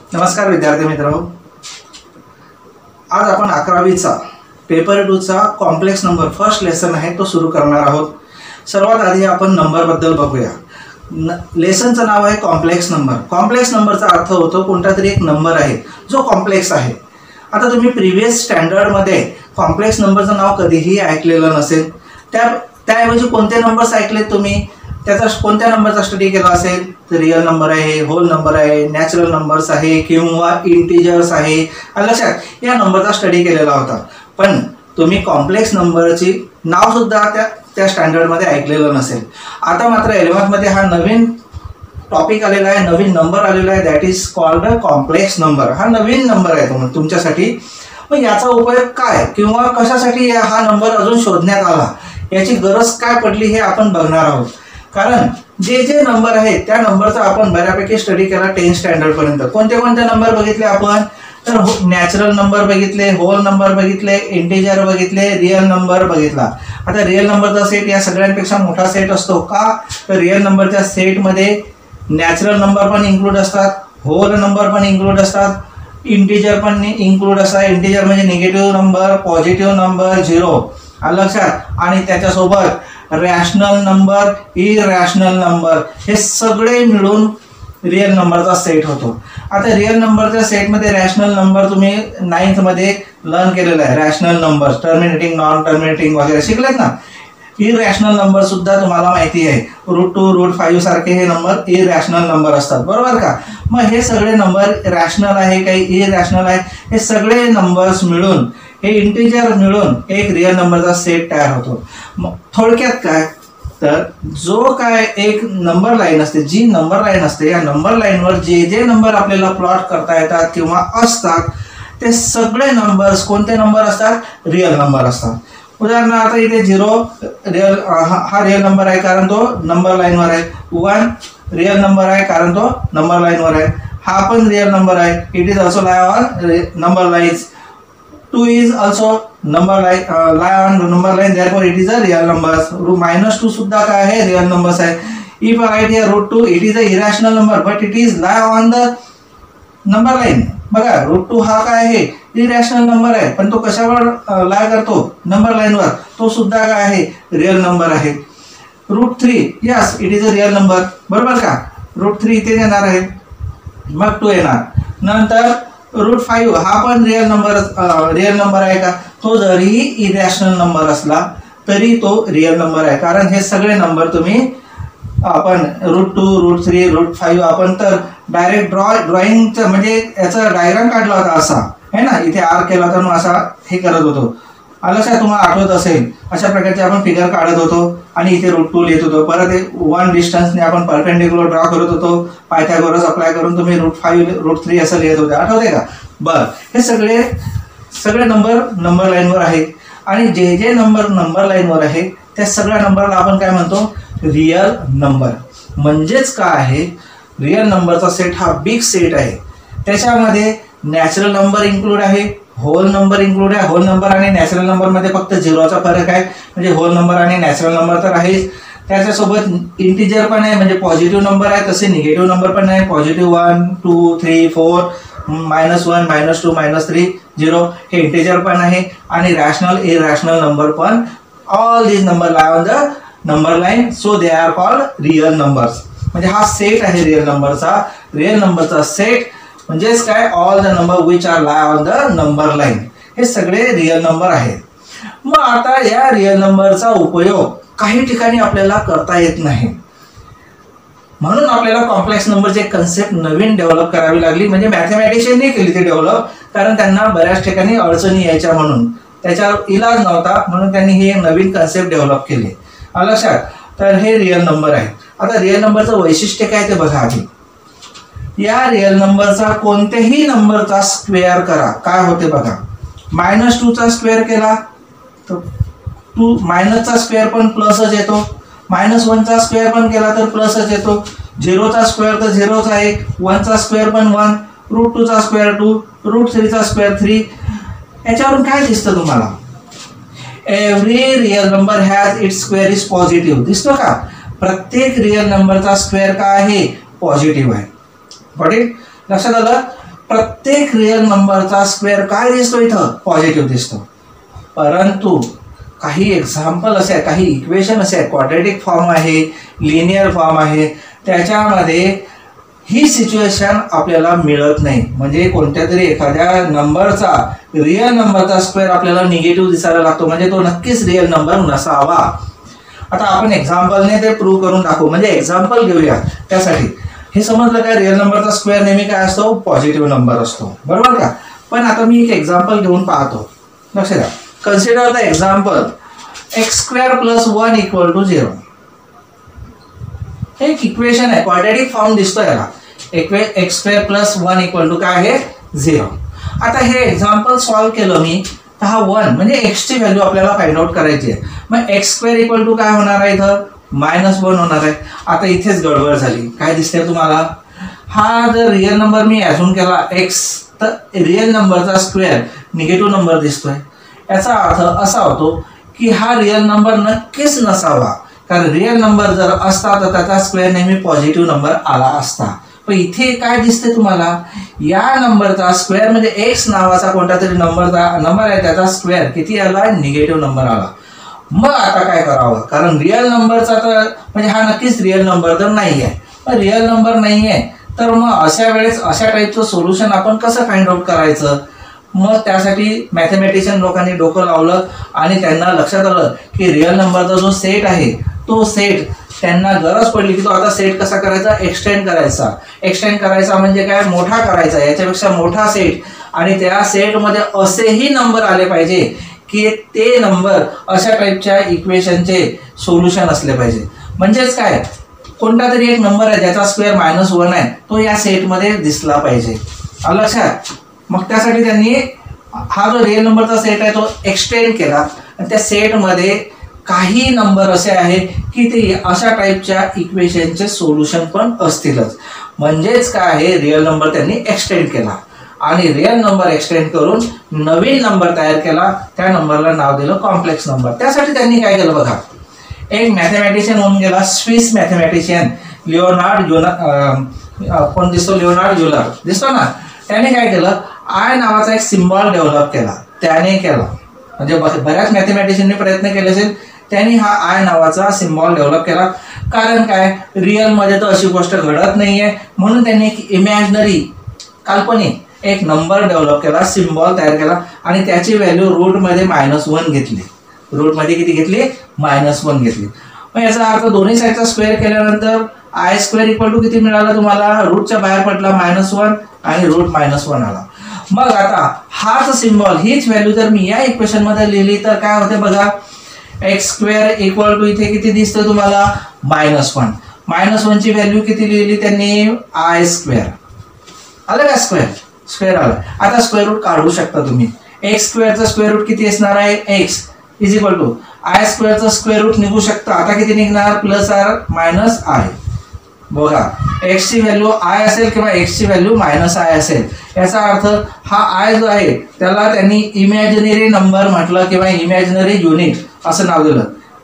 नमस्कार विद्यार्थी मित्रांनो, आज आपण 11वीचा पेपर 2 चा कॉम्प्लेक्स नंबर फर्स्ट लेसन आहे तो सुरू करणार आहोत। सर्वात आधी आपण नंबर बद्दल बघूया। लेसनचं नाव आहे कॉम्प्लेक्स नंबर। कॉम्प्लेक्स नंबरचा अर्थ होतो कोणता तरी एक नंबर आहे जो कॉम्प्लेक्स आहे। आता तुम्ही प्रीवियस स्टँडर्ड मध्ये कॉम्प्लेक्स नंबरचं नाव कधीही ऐकलेलं नसेल, त्याऐवजी कोणते नंबर्स ऐकलेत तुम्ही, त्याचा कोणत्या नंबरचा स्टडी केला असेल तर रियल नंबर आहे, होल नंबर आहे, नॅचरल नंबर्स आहे किंवा इंटिजर्स आहे, लक्षात या नंबरचा स्टडी केलेला होता। पण तुम्ही कॉम्प्लेक्स नंबरची नाव सुद्धा त्या स्टँडर्ड मध्ये ऐकलेलं नसेल। आता मात्र 11th मध्ये हा नवीन टॉपिक आलेला आहे, नवीन नंबर आलेला आहे, that is called complex number. हा नवीन नंबर आहे तुमच्यासाठी। मग याचा उपयोग काय किंवा कशासाठी हा नंबर अजून शोधण्यात आला, याची गरज काय पडली हे आपण बघणार आहोत। कारण जे नंबर आहेत त्या नंबरचा आपण बऱ्यापैकी स्टडी केला 10th स्टँडर्ड पर्यंत। कोणते कोणते नंबर बघितले आपण तर नॅचरल नंबर बघितले, होल नंबर बघितले, इंटिजर बघितले, रियल नंबर बघितला। आता रियल नंबरचा सेट या सगळ्यांपेक्षा मोठा सेट असतो का तर रियल नंबरच्या सेटमध्ये नॅचरल नंबर पण इन्क्लूड असतात, होल नंबर पण इन्क्लूड असतात, इंटिजर पण इन्क्लूड असतात। इंटिजर म्हणजे negative number, positive number, zero, लक्षात, आणि त्याच्यासोबत रॅशनल नंबर, इरॅशनल नंबर, हे सगळे मिळून रियल नंबरचा सेट होतो। आता रियल नंबरच्या सेटमध्ये रॅशनल नंबर तुम्ही 9th मध्ये लर्न केलेला आहे। Rational number terminating, non terminating वगैरे शिकलेत ना। इरॅशनल नंबर सुद्धा तुम्हाला माहिती आहे, √2, √5 सारखे हे नंबर इरॅशनल नंबर असतात, बरोबर का। मग हे सगळे नंबर रॅशनल आहे काही इरॅशनल आहे, हे सगळे नंबर्स मिळून, हे इंटिजर मिळून एक रियल नंबरचा सेट तयार होतो। मग थोडक्यात काय तर जो काय एक नंबर लाईन असते, जी नंबर लाईन असते, या नंबर लाईनवर जे नंबर आपल्याला प्लॉट करता येतात किंवा असतात ते सगळे नंबर्स कोणते नंबर असतात, रियल नंबर असतात। उदाहरणार्थ इथे 0 रियल, हा रियल नंबर आहे कारण तो नंबर लाईनवर आहे। 1 रियल नंबर आहे कारण तो नंबर लाईनवर आहे। हा पण रियल नंबर आहे, it is also lie on number lines. 2 is also number lie on number line, therefore it is a real numbers। -2 सुद्धा काय आहे, रियल नंबर्स आहे। if I write here √2, it is a irrational number but it is lie on the number line। बघा √2 हा काय आहे, irrational number आहे पण तो कशावर लाय करतो, नंबर लाईनवर, तो सुद्धा काय आहे, रियल नंबर आहे। √3 yes it is a real number, बरोबर का। √3 इथे येणार आहे, मग 2 येणार। नंतर √5 हा पण रियल नंबर आहे का, तो जरी इरॅशनल नंबर असला तरी तो रियल नंबर आहे। कारण हे सगळे नंबर तुम्ही आपण √2, √3, √5 आपण तर डायरेक्ट ड्रॉइंगचं म्हणजे याचा डायग्राम काढला होता असा है ना, इथे आर केला होता मग असा हे करत होतो, लक्षात तुम्हाला आठवत असेल, अशा प्रकारचे आपण फिगर काढत होतो आणि इथे √2 लिहित होतो। परत 1 डिस्टन्सने आपण परपेंडिक्युलर ड्रॉ करत होतो, पायथागोरस अप्लाय करून तुम्ही √5, √3 असं लिहित होते, आठवते का। बरं, हे सगळे नंबर लाईनवर आहेत आणि जे नंबर लाईनवर आहे त्या सगळ्या नंबरला आपण काय म्हणतो, रियल नंबर। म्हणजेच काय आहे, रियल नंबरचा सेट हा बिग सेट आहे। त्याच्यामध्ये नॅचरल नंबर इन्क्लूड आहे, होल नंबर इन्क्लूड आहे। होल नंबर आणि नॅचरल नंबर मध्ये फक्त 0चा फरक आहे, म्हणजे होल नंबर आणि नॅचरल नंबर तर आहेच, त्याच्यासोबत इंटिजर पण आहे म्हणजे पॉझिटिव्ह नंबर आहे, तसे निगेटिव्ह नंबर पण आहे, पॉझिटिव्ह 1, 2, 3, 4, -1, -2, -3, 0 हे इंटिजर पण आहे, आणि रॅशनल इरॅशनल नंबर पण। All these number lie on the number line, so they are called real numbers. म्हणजे हा सेट आहे रियल नंबरचा सेट म्हणजेच काय, all the number which are lie on the number line, हे सगळे रियल नंबर आहेत। मग आता या रियल नंबरचा उपयोग काही ठिकाणी आपल्याला करता येत नाही, म्हणून आपल्याला कॉम्प्लेक्स नंबरची एक कन्सेप्ट नवीन डेव्हलप करावी लागली। म्हणजे मॅथमॅटिशियनने केली ती डेव्हलप, कारण त्यांना बऱ्याच ठिकाणी अडचणी यायच्या म्हणून, त्याच्यावर इलाज नव्हता म्हणून त्यांनी ही नवीन कन्सेप्ट डेव्हलप केली, लक्षात। तर हे रियल नंबर आहे। आता रियल नंबरचं वैशिष्ट्य काय ते बघा आधी। या रियल नंबरचा कोणत्याही नंबरचा स्क्वेअर करा, काय होते बघा। -2चा स्क्वेअर केला तर मायनसचा स्क्वेअर पण प्लसच येतो, -1चा स्क्वेअर पण केला तर प्लसच येतो, 0चा स्क्वेअर तर 0च आहे, 1चा स्क्वेअर पण 1, √2चा स्क्वेअर 2, √3चा स्क्वेअर 3। याच्यावरून काय दिसतं तुम्हाला, every real number has its square is positive, दिसतो का। प्रत्येक रियल नंबरचा स्क्वेअर काय आहे, पॉझिटिव्ह आहे। गॉट इट, लक्षात आलं। प्रत्येक रिअल नंबरचा स्क्वेअर काय दिसतो इथं? पॉझिटिव्ह दिसतो. परंतु काही एक्झाम्पल असे आहे, काही इक्वेशन असे आहे, क्वाड्रॅटिक फॉर्म आहे, लिनियर फॉर्म आहे, त्याच्यामध्ये ही सिच्युएशन आपल्याला मिळत नाही. म्हणजे कोणत्या तरी एखाद्या नंबरचा रिअल नंबरचा स्क्वेअर आपल्याला निगेटिव्ह दिसायला लागतो, म्हणजे तो नक्कीच रिअल नंबर नसावा. आता आपण एक्झाम्पलने ते प्रूव्ह करून दाखवू. म्हणजे एक्झाम्पल घेऊया. त्यासाठी हे समजलं काय, रिअल नंबरचा स्क्वेअर नेहमी काय असतो? पॉझिटिव्ह नंबर असतो, बरोबर का? पण आता मी एक एक्झाम्पल घेऊन पाहतो. लक्ष द्या. Consider the example x square plus 1 equal to 0. हे एक इक्वेशन आहे, क्वाड्रॅटिक फॉर्म दिसतो याला. X square plus 1 equal to काय आहे? 0. आता हे एक्झाम्पल सॉल्व्ह केलं मी, तर हा 1 म्हणजे एक्सची व्हॅल्यू आपल्याला फाइंड आउट करायची आहे. मग एक्स स्क्वेअर इक्वल टू काय होणार आहे? इथं -1 होणार आहे. आता इथेच गडबड झाली. काय दिसते तुम्हाला? हा जर रिअल नंबर मी ॲझ्युम केला एक्स, तर रिअल नंबरचा स्क्वेअर निगेटिव्ह नंबर दिसतोय. याचा अर्थ असा होतो की हा रिअल नंबर नक्कीच नसावा, कारण रिअल नंबर जर असता तर त्याचा स्क्वेअर नेहमी पॉझिटिव्ह नंबर आला असता. पण इथे काय दिसते तुम्हाला? या नंबरचा स्क्वेअर म्हणजे एक्स नावाचा कोणता तरी नंबर आहे, त्याचा स्क्वेअर किती आला? निगेटिव्ह नंबर आला. मग आता काय करावं? कारण रिअल नंबरचा तर म्हणजे हा नक्कीच रिअल नंबर तर नाही आहे. पण रिअल नंबर नाही आहे तर मग अशा वेळेस अशा टाईपचं सोल्युशन आपण कसं फाइंड आउट करायचं? मग त्यासाठी मॅथमॅटिशियन लोकांनी डोकं लावलं आणि त्यांना लक्षात आलं की रिअल नंबरचा जो सेट आहे तो सेट त्यांना गरज पडली की तो आता सेट कसा करायचा? एक्सटेंड करायचा. एक्सटेंड करायचा म्हणजे काय? मोठा करायचा, याच्यापेक्षा मोठा सेट. आणि त्या सेटमध्ये असेही नंबर आले पाहिजे की ते नंबर अशा टाईपच्या इक्वेशनचे सोल्युशन असले पाहिजे. म्हणजेच काय? कोणता तरी एक नंबर आहे ज्याचा स्क्वेअर -1 आहे, तो या सेटमध्ये दिसला पाहिजे. आलं लक्षात? मग त्यासाठी त्यांनी हा जो रिअल नंबरचा सेट आहे तो एक्सटेंड केला आणि त्या सेटमध्ये काही नंबर असे आहे की ते अशा टाईपच्या इक्वेशनचे सोल्युशन पण असतीलच. म्हणजेच काय आहे? रिअल नंबर त्यांनी एक्सटेंड केला आणि रिअल नंबर एक्सटेंड करून नवीन नंबर तयार केला. त्या नंबरला नाव दिलं कॉम्प्लेक्स नंबर. त्यासाठी त्यांनी काय केलं बघा, एक मॅथमॅटिशियन होऊन गेला, स्विस मॅथमॅटिशियन लिओनार्ड कोण दिसतो? लिओनार्ड युलर दिसतो ना. त्याने काय केलं? आय नावाचा एक सिम्बॉल डेव्हलप केला. त्याने केला म्हणजे बऱ्याच मॅथमॅटिशियनने प्रयत्न केले असेल, त्यांनी हा आय नावाचा सिम्बॉल डेव्हलप केला. कारण काय? रिअलमध्ये तर अशी गोष्ट घडत नाहीये, म्हणून त्यांनी एक इमॅजिनरी काल्पनिक एक नंबर डेव्हलप केला, सिम्बॉल तयार केला आणि त्याची व्हॅल्यू रूटमध्ये -1 घेतली. रूटमध्ये किती घेतली? -1 घेतली. मग याचा अर्थ दोन्ही साईडचा स्क्वेअर केल्यानंतर आय स्क्वेअर इक्वल टू किती मिळाला तुम्हाला? रूटच्या बाहेर पडला -1 आणि रूट -1 आला. मग आता हाच सिम्बॉल, हीच व्हॅल्यू जर मी या इक्वेशन मध्ये लिहिली तर काय होते बघा? एक्स स्क्वेअर इक्वल टू इथे किती दिसतं तुम्हाला? -1. -1 ची व्हॅल्यू किती लिहिली त्यांनी? I square. आलं का? स्क्वेअर आलं. आता स्क्वेअर रूट काढू शकता तुम्ही. एक्स स्क्वेअरचं स्क्वेअर रूट किती असणार आहे? X is equal to i स्क्वेअरचं स्क्वेअर रूट निघू शकतं. आता किती निघणार? +r - i. बघा, एक्स ची व्हॅल्यू आय असेल किंवा एक्स ची व्हॅल्यू -आय असेल. याचा अर्थ हा आय जो आहे त्याला त्यांनी इमॅजिनरी नंबर म्हटलं किंवा इमॅजिनरी युनिट असं नाव दिलं.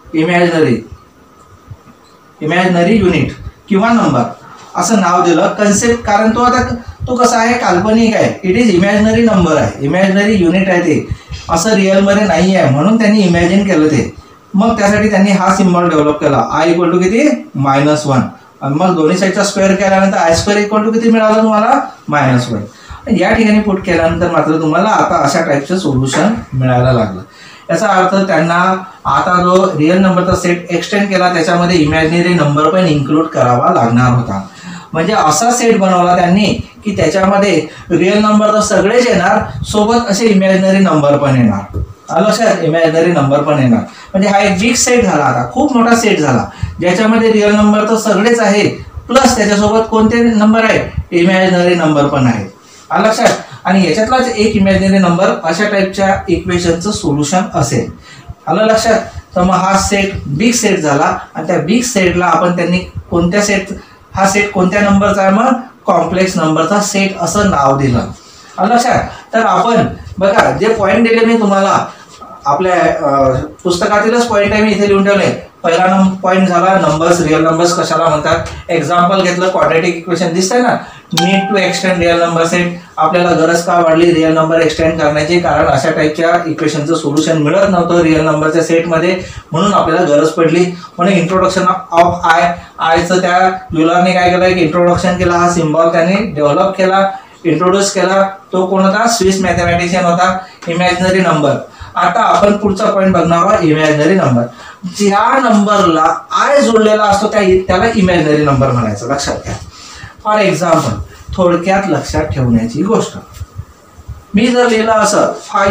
इमॅजिनरी युनिट किंवा नंबर असं नाव दिलं. कन्सेप्ट, कारण तो कसा आहे? काल्पनिक आहे. इट इज इमॅजिनरी नंबर आहे, इमॅजिनरी युनिट आहे, ते असं रिअलमध्ये नाही आहे, म्हणून त्यांनी इमॅजिन केलं ते. मग त्यासाठी त्यांनी हा सिम्बॉल डेव्हलप केला. आय इक्वल टू किती? -1. आणि मग दोन्ही साईडचा स्क्वेअर केल्यानंतर आय स्क्वेअर इक्वल टू किती मिळालं तुम्हाला? -1. या ठिकाणी पुट केल्यानंतर मात्र तुम्हाला आता अशा टाईपचं सोल्युशन मिळायला लागलं. याचा अर्थ त्यांना आता जो रिअल नंबरचा सेट एक्सटेंड केला त्याच्यामध्ये इमॅजिनरी नंबर पण इन्क्लूड करावा लागणार होता. म्हणजे असा सेट बनवला त्यांनी की त्याच्यामध्ये रिअल नंबर तर सगळेच येणार, सोबत असे इमॅजिनरी नंबर पण येणार. आलं लक्षात? इमॅजिनरी नंबर पण येणार. म्हणजे हा एक बिग सेट झाला, आता खूप मोठा सेट झाला, ज्याच्यामध्ये रिअल नंबर तर सगळेच आहे, प्लस त्याच्यासोबत कोणते नंबर आहे? इमॅजिनरी नंबर पण आहे. आलं लक्षात? आणि याच्यातलाच एक इमॅजिनरी नंबर अशा टाईपच्या इक्वेशनचं सोल्युशन असेल. आलं लक्षात? तर मग हा सेट बिग सेट झाला आणि त्या बिग सेटला आपण त्यांनी कोणत्या सेट, हा सेट कोणत्या नंबरचा आहे? मग कॉम्प्लेक्स नंबरचा सेट असं नाव दिलं. आलं लक्षात? तर आपण बघा, जे पॉईंट दिले मी तुम्हाला आपल्या पुस्तकातीलच पॉईंट आहे, मी इथे लिहून ठेवले. पहिला पॉईंट झाला नंबर्स, रिअल नंबर्स कशाला म्हणतात. एक्झाम्पल घेतलं, क्वाड्रॅटिक इक्वेशन दिसतंय ना, need to extend real number set. आपल्याला गरज का वाढली रिअल नंबर एक्सटेंड करण्याची, कारण अशा टाईपच्या इक्वेशनचं सोल्युशन मिळत नव्हतं रिअल नंबरच्या सेटमध्ये, म्हणून आपल्याला गरज पडली. म्हणून इंट्रोडक्शन ऑफ आयचं त्या युलरने काय केलं, एक इंट्रोडक्शन केला. हा सिम्बॉल त्याने डेव्हलप केला, इंट्रोड्यूस केला. तो कोण होता, स्विस मॅथमॅटिशियन होता. Imaginary number. आता आपण पुढचा पॉईंट बघणार आहोत, इमॅजिनरी नंबर. ज्या नंबरला आय जोडलेला असतो त्याला इमॅजिनरी नंबर म्हणायचं. लक्षात घ्या. फॉर एक्झाम्पल, थोडक्यात लक्षात ठेवण्याची गोष्ट, मी जर लिहिलं असं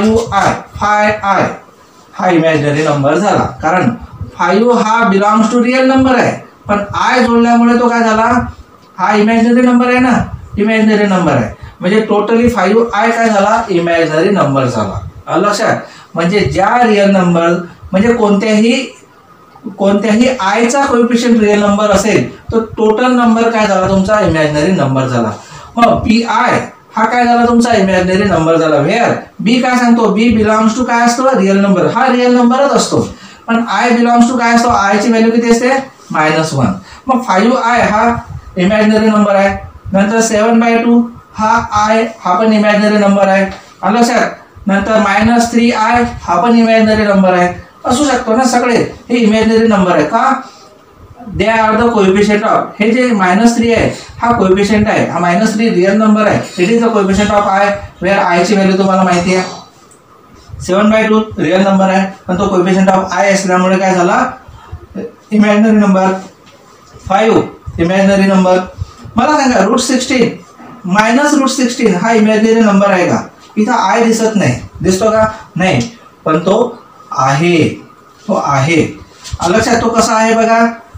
5i हा इमॅजिनरी नंबर झाला, कारण 5 हा बिलॉंग्स टू रिअल नंबर आहे, पण आय जोडल्यामुळे तो काय झाला, हा इमॅजिनरी नंबर आहे ना, इमॅजिनरी नंबर आहे. म्हणजे टोटली 5i काय झाला, इमॅजिनरी नंबर झाला. लक्षात. म्हणजे ज्या रिअल नंबर म्हणजे कोणत्याही आयचा कोएफिशियंट रिअल नंबर असेल तर टोटल नंबर काय झाला तुमचा, इमॅजिनरी नंबर झाला. मग पी आय हा काय झाला तुमचा, इमॅजिनरी नंबर झाला. वेअर बी काय सांगतो, बी बिलॉंग्स टू काय असतो, रिअल नंबर. हा रिअल नंबरच असतो, पण आय बिलॉंग्स टू काय असतो, आयची व्हॅल्यू किती असते, -1. मग 5i हा इमॅजिनरी नंबर आहे. नंतर 7/2 हा आय हा पण इमॅजिनरी नंबर आहे. लक्षात. नंतर -3i हा पण इमॅजिनरी नंबर आहे. असू शकतो ना, सगळे हे इमॅजिनरी नंबर आहे. का, they are the coefficient of, हे जे -3 आहे हा कोएफिशियंट आहे, हा -3 रिअल नंबर आहे. It is the coefficient of i, where i ची व्हॅल्यू तुम्हाला माहिती आहे. 7/2 रिअल नंबर आहे, पण तो कोएफिशियंट ऑफ आय असल्यामुळे काय झाला, इमॅजिनरी नंबर. 5 imaginary number. मला सांगा, √16 -√16 हा इमॅजिनरी नंबर आहे का? इथं आय दिसत नाही, दिसतो का, नाही, पण तो आहे, तो आहे. लक्षात. तो कसा आहे बघा,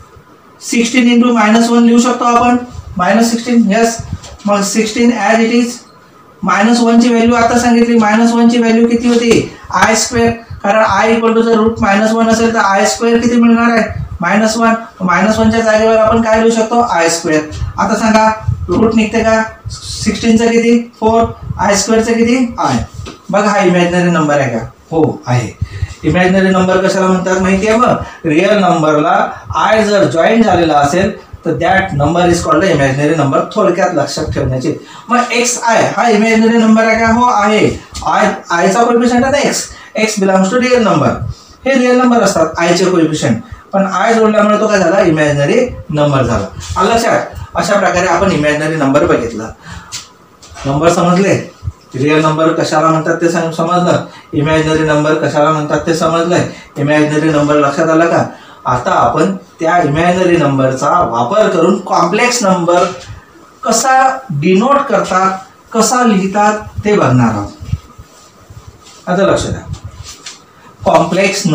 16 × -1 लिहू शकतो आपण, -16. यस. मग 16 ॲज इट इज. -1 ची व्हॅल्यू आता सांगितली, -1 ची व्हॅल्यू किती होती, i². कारण i = जर √-1 असेल तर i² किती मिळणार आहे, -1. -1 च्या जागेवर आपण काय लिहू शकतो, i². आता सांगा, रूट निघते का, 16चं किती, 4, i² किती, i. बघा, हा इमॅजिनरी नंबर आहे का, हो आहे. इमॅजिनरी नंबर कशाला म्हणतात माहिती आहे, मग रिअल नंबरला आय जर जॉईन झालेला असेल तर that number is called imaginary number. थोडक्यात लक्षात ठेवण्याची. मग xi हा इमॅजिनरी नंबर आहे का, हो आहे. आयचा कोएफिशियंट आहे x belongs to real number. हे रिअल नंबर असतात आयचे कोएफिशियंट, पण आय जोडल्यामुळे तो काय झाला, इमॅजिनरी नंबर झाला. लक्षात. अशा प्रकारे आपण इमॅजिनरी नंबर बघितला. नंबर समजले, रिअल नंबर कशाला म्हणतात ते समजलं, इमॅजिनरी नंबर कशाला म्हणतात ते समजलंय. इमॅजिनरी नंबर लक्षात आला का? आता आपण त्या इमॅजिनरी नंबरचा वापर करून कॉम्प्लेक्स नंबर कसा डिनोट करतात, कसा लिहितात ते बघणार आहोत. आता लक्ष द्या. Complex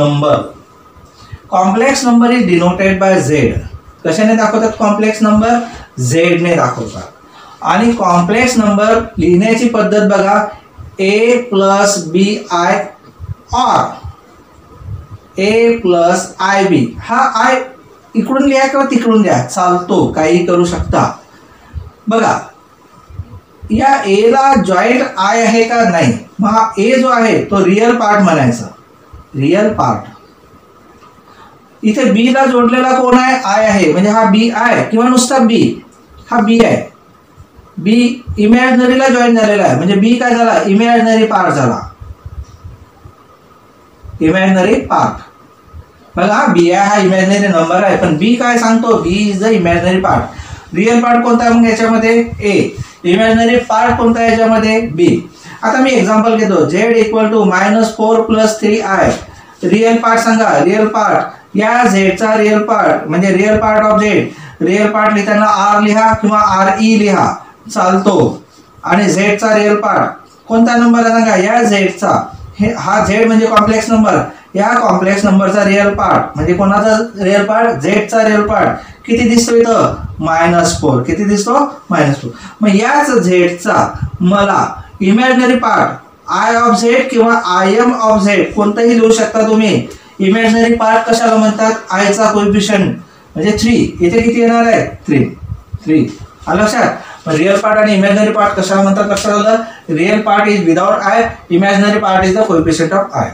number is denoted by z. कशाने दाखवतात कॉम्प्लेक्स नंबर, झेड ने दाखवतात. आणि कॉम्प्लेक्स नंबर लिहिण्याची पद्धत बघा, a + bi or a + ib. हा आय इकडून लिहा किंवा तिकडून लिहा, चालतो, काही करू शकता. बघा, या a ला जॉईंट आय आहे का, नाही. मग हा a जो आहे तो रिअल पार्ट म्हणायचा, रिअल पार्ट. इथे b ला जोडलेला कोण आहे, आय आहे, म्हणजे हा b आहे, किंवा नुसता b, हा b आहे. बी इमॅजिनरीला जॉईन झालेला आहे, म्हणजे बी काय झाला, इमॅजिनरी पार्ट झाला, इमॅजिनरी पार्ट. बघा, बी हा इमॅजिनरी नंबर आहे, पण बी काय सांगतो, b is the imaginary part. Real part कोणता आहे मग याच्यामध्ये, ए. इमॅजिनरी पार्ट कोणता आहे याच्यामध्ये, बी. आता मी एक्झाम्पल घेतो, z = -4 + 3i. रिअल पार्ट सांगा, रिअल पार्ट. या झेडचा रिअल पार्ट म्हणजे real part of z. Real part लिहिताना आर लिहा किंवा RE लिहा, चालतो. आणि झेडचा रिअल पार्ट कोणता नंबर आहे सांगा, या झेडचा. हा झेड म्हणजे कॉम्प्लेक्स नंबर. या कॉम्प्लेक्स नंबरचा रिअल पार्ट म्हणजे कोणाचा रिअल पार्ट, झेडचा रिअल पार्ट. किती दिसतो इथं, -4. किती दिसतो, -4. मग याच झेडचा मला imaginary part i of z किंवा IM ऑफ झेड कोणताही लिहू शकता तुम्ही. इमॅजिनरी पार्ट कशाला म्हणतात, आयचा कोएफिशियंट म्हणजे 3. इथे किती येणार आहे, 3. लक्षात. रिअल पार्ट आणि इमॅजिनरी पार्ट कशाला म्हणतात, लक्षात आलं. Real part is without i, imaginary part is the coefficient of i.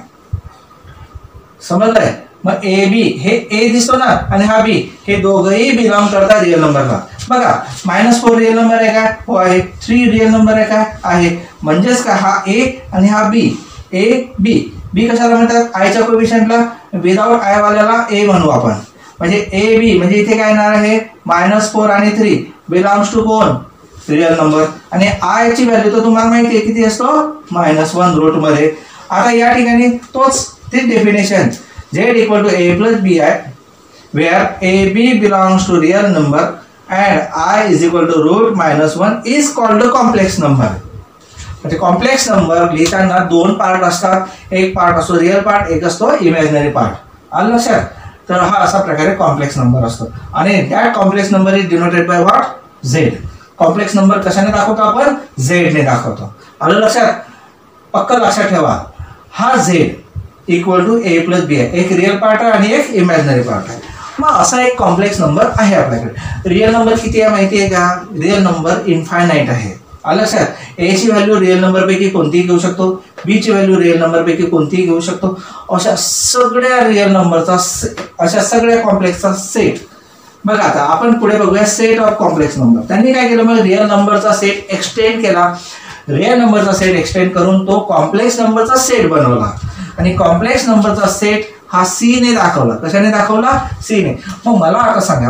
समजलंय. मग ए बी, हे ए दिसतो ना आणि हा बी, हे दोघंही बिलॉंग करतात रिअल नंबरला. बघा -4 रिअल नंबर आहे का? हो आहे. 3 रिअल नंबर आहे का? आहे. म्हणजेच का हा ए आणि हा बी. A B. बी कशाला म्हणतात? आयच्या कोएफिशियंटला विदाउट आय वाल्याला ए म्हणू आपण. म्हणजे ए बी म्हणजे इथे काय येणार आहे? -4 आणि 3 बिलॉंग्स टू कोण? Real number. आणि आय ची व्हॅल्यू तर तुम्हाला माहिती आहे किती असतो? -1 रूट मध्ये. आता या ठिकाणी तीच definition z = a + bi where ab belongs to real number and I is equal to root -1 is called a complex number. म्हणजे कॉम्प्लेक्स नंबर लिहिताना 2 पार्ट असतात. एक पार्ट असतो रिअल पार्ट, एक असतो इमॅजिनरी पार्ट. आलं लक्षात? तर हा असा प्रकारे कॉम्प्लेक्स नंबर असतो. आणि that complex number is denoted by what? z. Complex number कशाने दाखवतो आपण? z ने दाखवतो. आलं लक्षात? पक्क लक्षात ठेवा. हा z = a + b आहे. एक रिअल पार्ट आहे आणि एक इमॅजिनरी पार्ट आहे. मग असा एक कॉम्प्लेक्स नंबर आहे आपल्याकडे. रिअल नंबर किती आहे माहिती आहे का? रिअल नंबर इन्फायनाईट आहे. आलं लक्षात? ए ची व्हॅल्यू रिअल नंबर पैकी कोणतीही घेऊ शकतो, बी ची व्हॅल्यू रिअल नंबर पैकी कोणतीही घेऊ शकतो. अशा सगळ्या रिअल नंबरचा अशा सगळ्या कॉम्प्लेक्सचा सेट. बघा आता आपण पुढे बघूया सेट ऑफ कॉम्प्लेक्स नंबर. त्यांनी काय केलं? मग रिअल नंबरचा सेट एक्सटेंड केला. रिअल नंबरचा सेट एक्सटेंड करून तो कॉम्प्लेक्स नंबरचा सेट बनवला. आणि कॉम्प्लेक्स नंबरचा सेट हा सी ने दाखवला. कशाने दाखवला? सी ने. मग मला आता सांगा,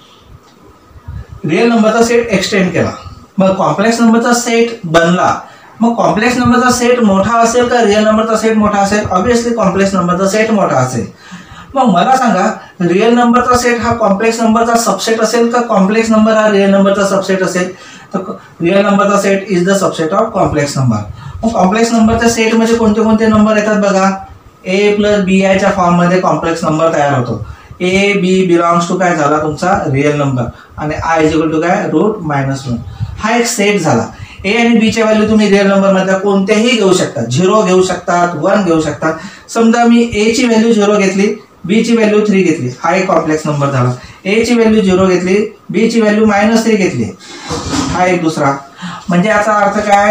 रिअल नंबरचा सेट एक्सटेंड केला, मग कॉम्प्लेक्स नंबरचा सेट बनला. मग कॉम्प्लेक्स नंबरचा सेट मोठा असेल का रिअल नंबरचा सेट मोठा असेल? ऑब्व्हियसली कॉम्प्लेक्स नंबरचा सेट मोठा असेल. मग मला सांगा, रिअल नंबरचा सेट हा कॉम्प्लेक्स नंबरचा सबसेट असेल का कॉम्प्लेक्स नंबर हा रिअल नंबरचा सबसेट असेल? तर रिअल नंबरचा set is the subset of complex number. मग कॉम्प्लेक्स नंबरच्या सेट मध्ये कोणते कोणते नंबर येतात बघा? a + bi च्या फॉर्म मध्ये कॉम्प्लेक्स नंबर तयार होतो. ए बी बिलॉंग्स टू काय झाला? तुमचा रिअल नंबर. आणि i = काय? √-1. हा एक सेट झाला. ए आणि बी च्या व्हॅल्यू तुम्ही रिअल नंबर मधल्या कोणत्याही घेऊ शकता. 0 घेऊ शकतात, 1 घेऊ शकतात. समजा मी ए ची व्हॅल्यू 0 घेतली, बी ची व्हॅल्यू 3 घेतली, हा एक कॉम्प्लेक्स नंबर झाला. ए ची व्हॅल्यू 0 घेतली, बी ची व्हॅल्यू -3 घेतली, हा एक दुसरा. म्हणजे याचा अर्थ काय?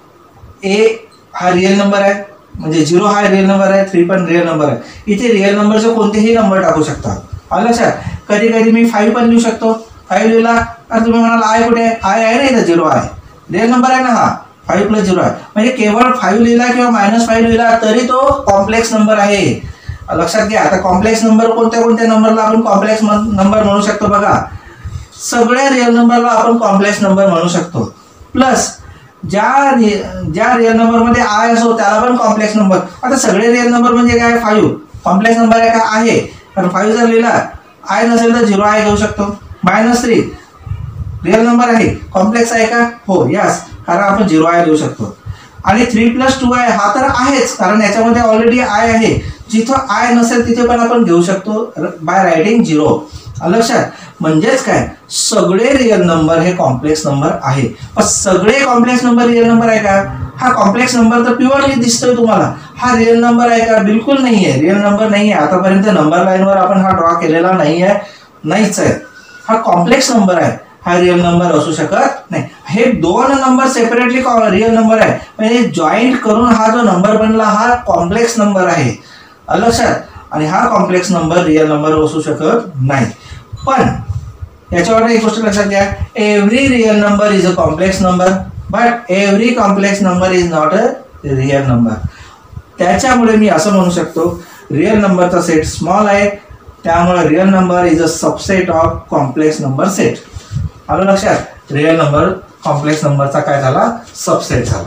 ए हा रिअल नंबर आहे, म्हणजे 0 हा रिअल नंबर आहे, 3 पण रिअल नंबर आहे. इथे रिअल नंबरचे कोणतेही नंबर टाकू शकता. आलं लक्षात? कधी कधी मी 5 पण लिहू शकतो. 5 लिहिला तर तुम्ही म्हणाल आय कुठे आहे? आय आहे नाही, 0 आहे. रिअल नंबर आहे ना हा. 5 + 0 आहे. म्हणजे केवळ 5 लिहिला किंवा -5 लिहिला तरी तो कॉम्प्लेक्स नंबर आहे. लक्षात घ्या. आता कॉम्प्लेक्स नंबर कोणत्या कोणत्या नंबरला आपण कॉम्प्लेक्स नंबर म्हणू शकतो बघा? सगळ्या रिअल नंबरला आपण कॉम्प्लेक्स नंबर म्हणू शकतो. प्लस ज्या रिअल नंबर मध्ये आय असो त्याला पण कॉम्प्लेक्स नंबर. आता सगळे रिअल नंबर म्हणजे काय? 5 कॉम्प्लेक्स नंबर आहे का? आहे. कारण 5 जर लिहिला, आय नसेल तर 0 आय घेऊ शकतो. -3 रिअल नंबर आहे, कॉम्प्लेक्स आहे का? हो, यस, कारण आपण 0 आय देऊ शकतो. आणि 3 + 2 आय हा तर आहेच, कारण याच्यामध्ये ऑलरेडी आय आहे. जिथं आय नसेल तिथे पण आपण घेऊ शकतो बाय रायटिंग 0. लक्षात? म्हणजेच काय? सगळे रिअल नंबर हे कॉम्प्लेक्स नंबर आहे. पण सगळे कॉम्प्लेक्स नंबर रिअल नंबर आहे का? हा कॉम्प्लेक्स नंबर तर प्युअरली दिसतोय तुम्हाला. हा रिअल नंबर आहे का? बिलकुल नाही आहे. रिअल नंबर नाही आहे. आतापर्यंत नंबर लाईनवर आपण हा ड्रॉ केलेला नाही आहे, नाहीच आहे. हा कॉम्प्लेक्स नंबर आहे. हा रिअल नंबर असू शकत नाही. हे 2 नंबर सेपरेटली रिअल नंबर आहे, म्हणजे जॉईंट करून हा जो नंबर बनला हा कॉम्प्लेक्स नंबर आहे. लक्षात? आणि हा कॉम्प्लेक्स नंबर रिअल नंबर असू शकत नाही. पण याच्यावर एक गोष्ट लक्षात घ्या, every real number is a complex number, but every complex number is not a real number. त्याच्यामुळे मी असं म्हणू शकतो, रिअल नंबरचा सेट स्मॉल आहे, त्यामुळे real number is a subset of complex number set. आलं लक्षात? रिअल नंबर कॉम्प्लेक्स नंबरचा काय झाला? सबसेट झाला.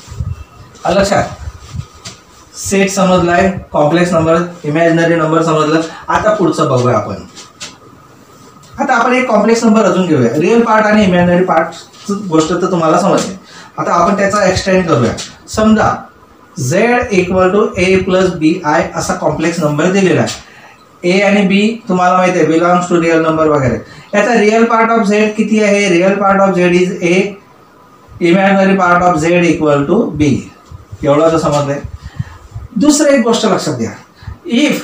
आलं लक्षात? सेट समजलाय, कॉम्प्लेक्स नंबर, इमॅजिनरी नंबर समजलं. आता पुढचं बघूया आपण. आता आपण एक कॉम्प्लेक्स नंबर अजून घेऊया. रिअल पार्ट आणि इमॅजिनरी पार्ट गोष्ट तर तुम्हाला समजली. आता आपण त्याचा एक्सटेंड करूया. समजा z = a + bi असा कॉम्प्लेक्स नंबर दिलेला आहे. ए आणि बी तुम्हाला माहिती आहे बिलॉंग्स टू रिअल नंबर वगैरे. याचा रिअल पार्ट ऑफ z किती आहे? Real part of z is a, imaginary part of z = b. एवढं तर समजलंय. दुसरं एक गोष्ट लक्षात घ्या, if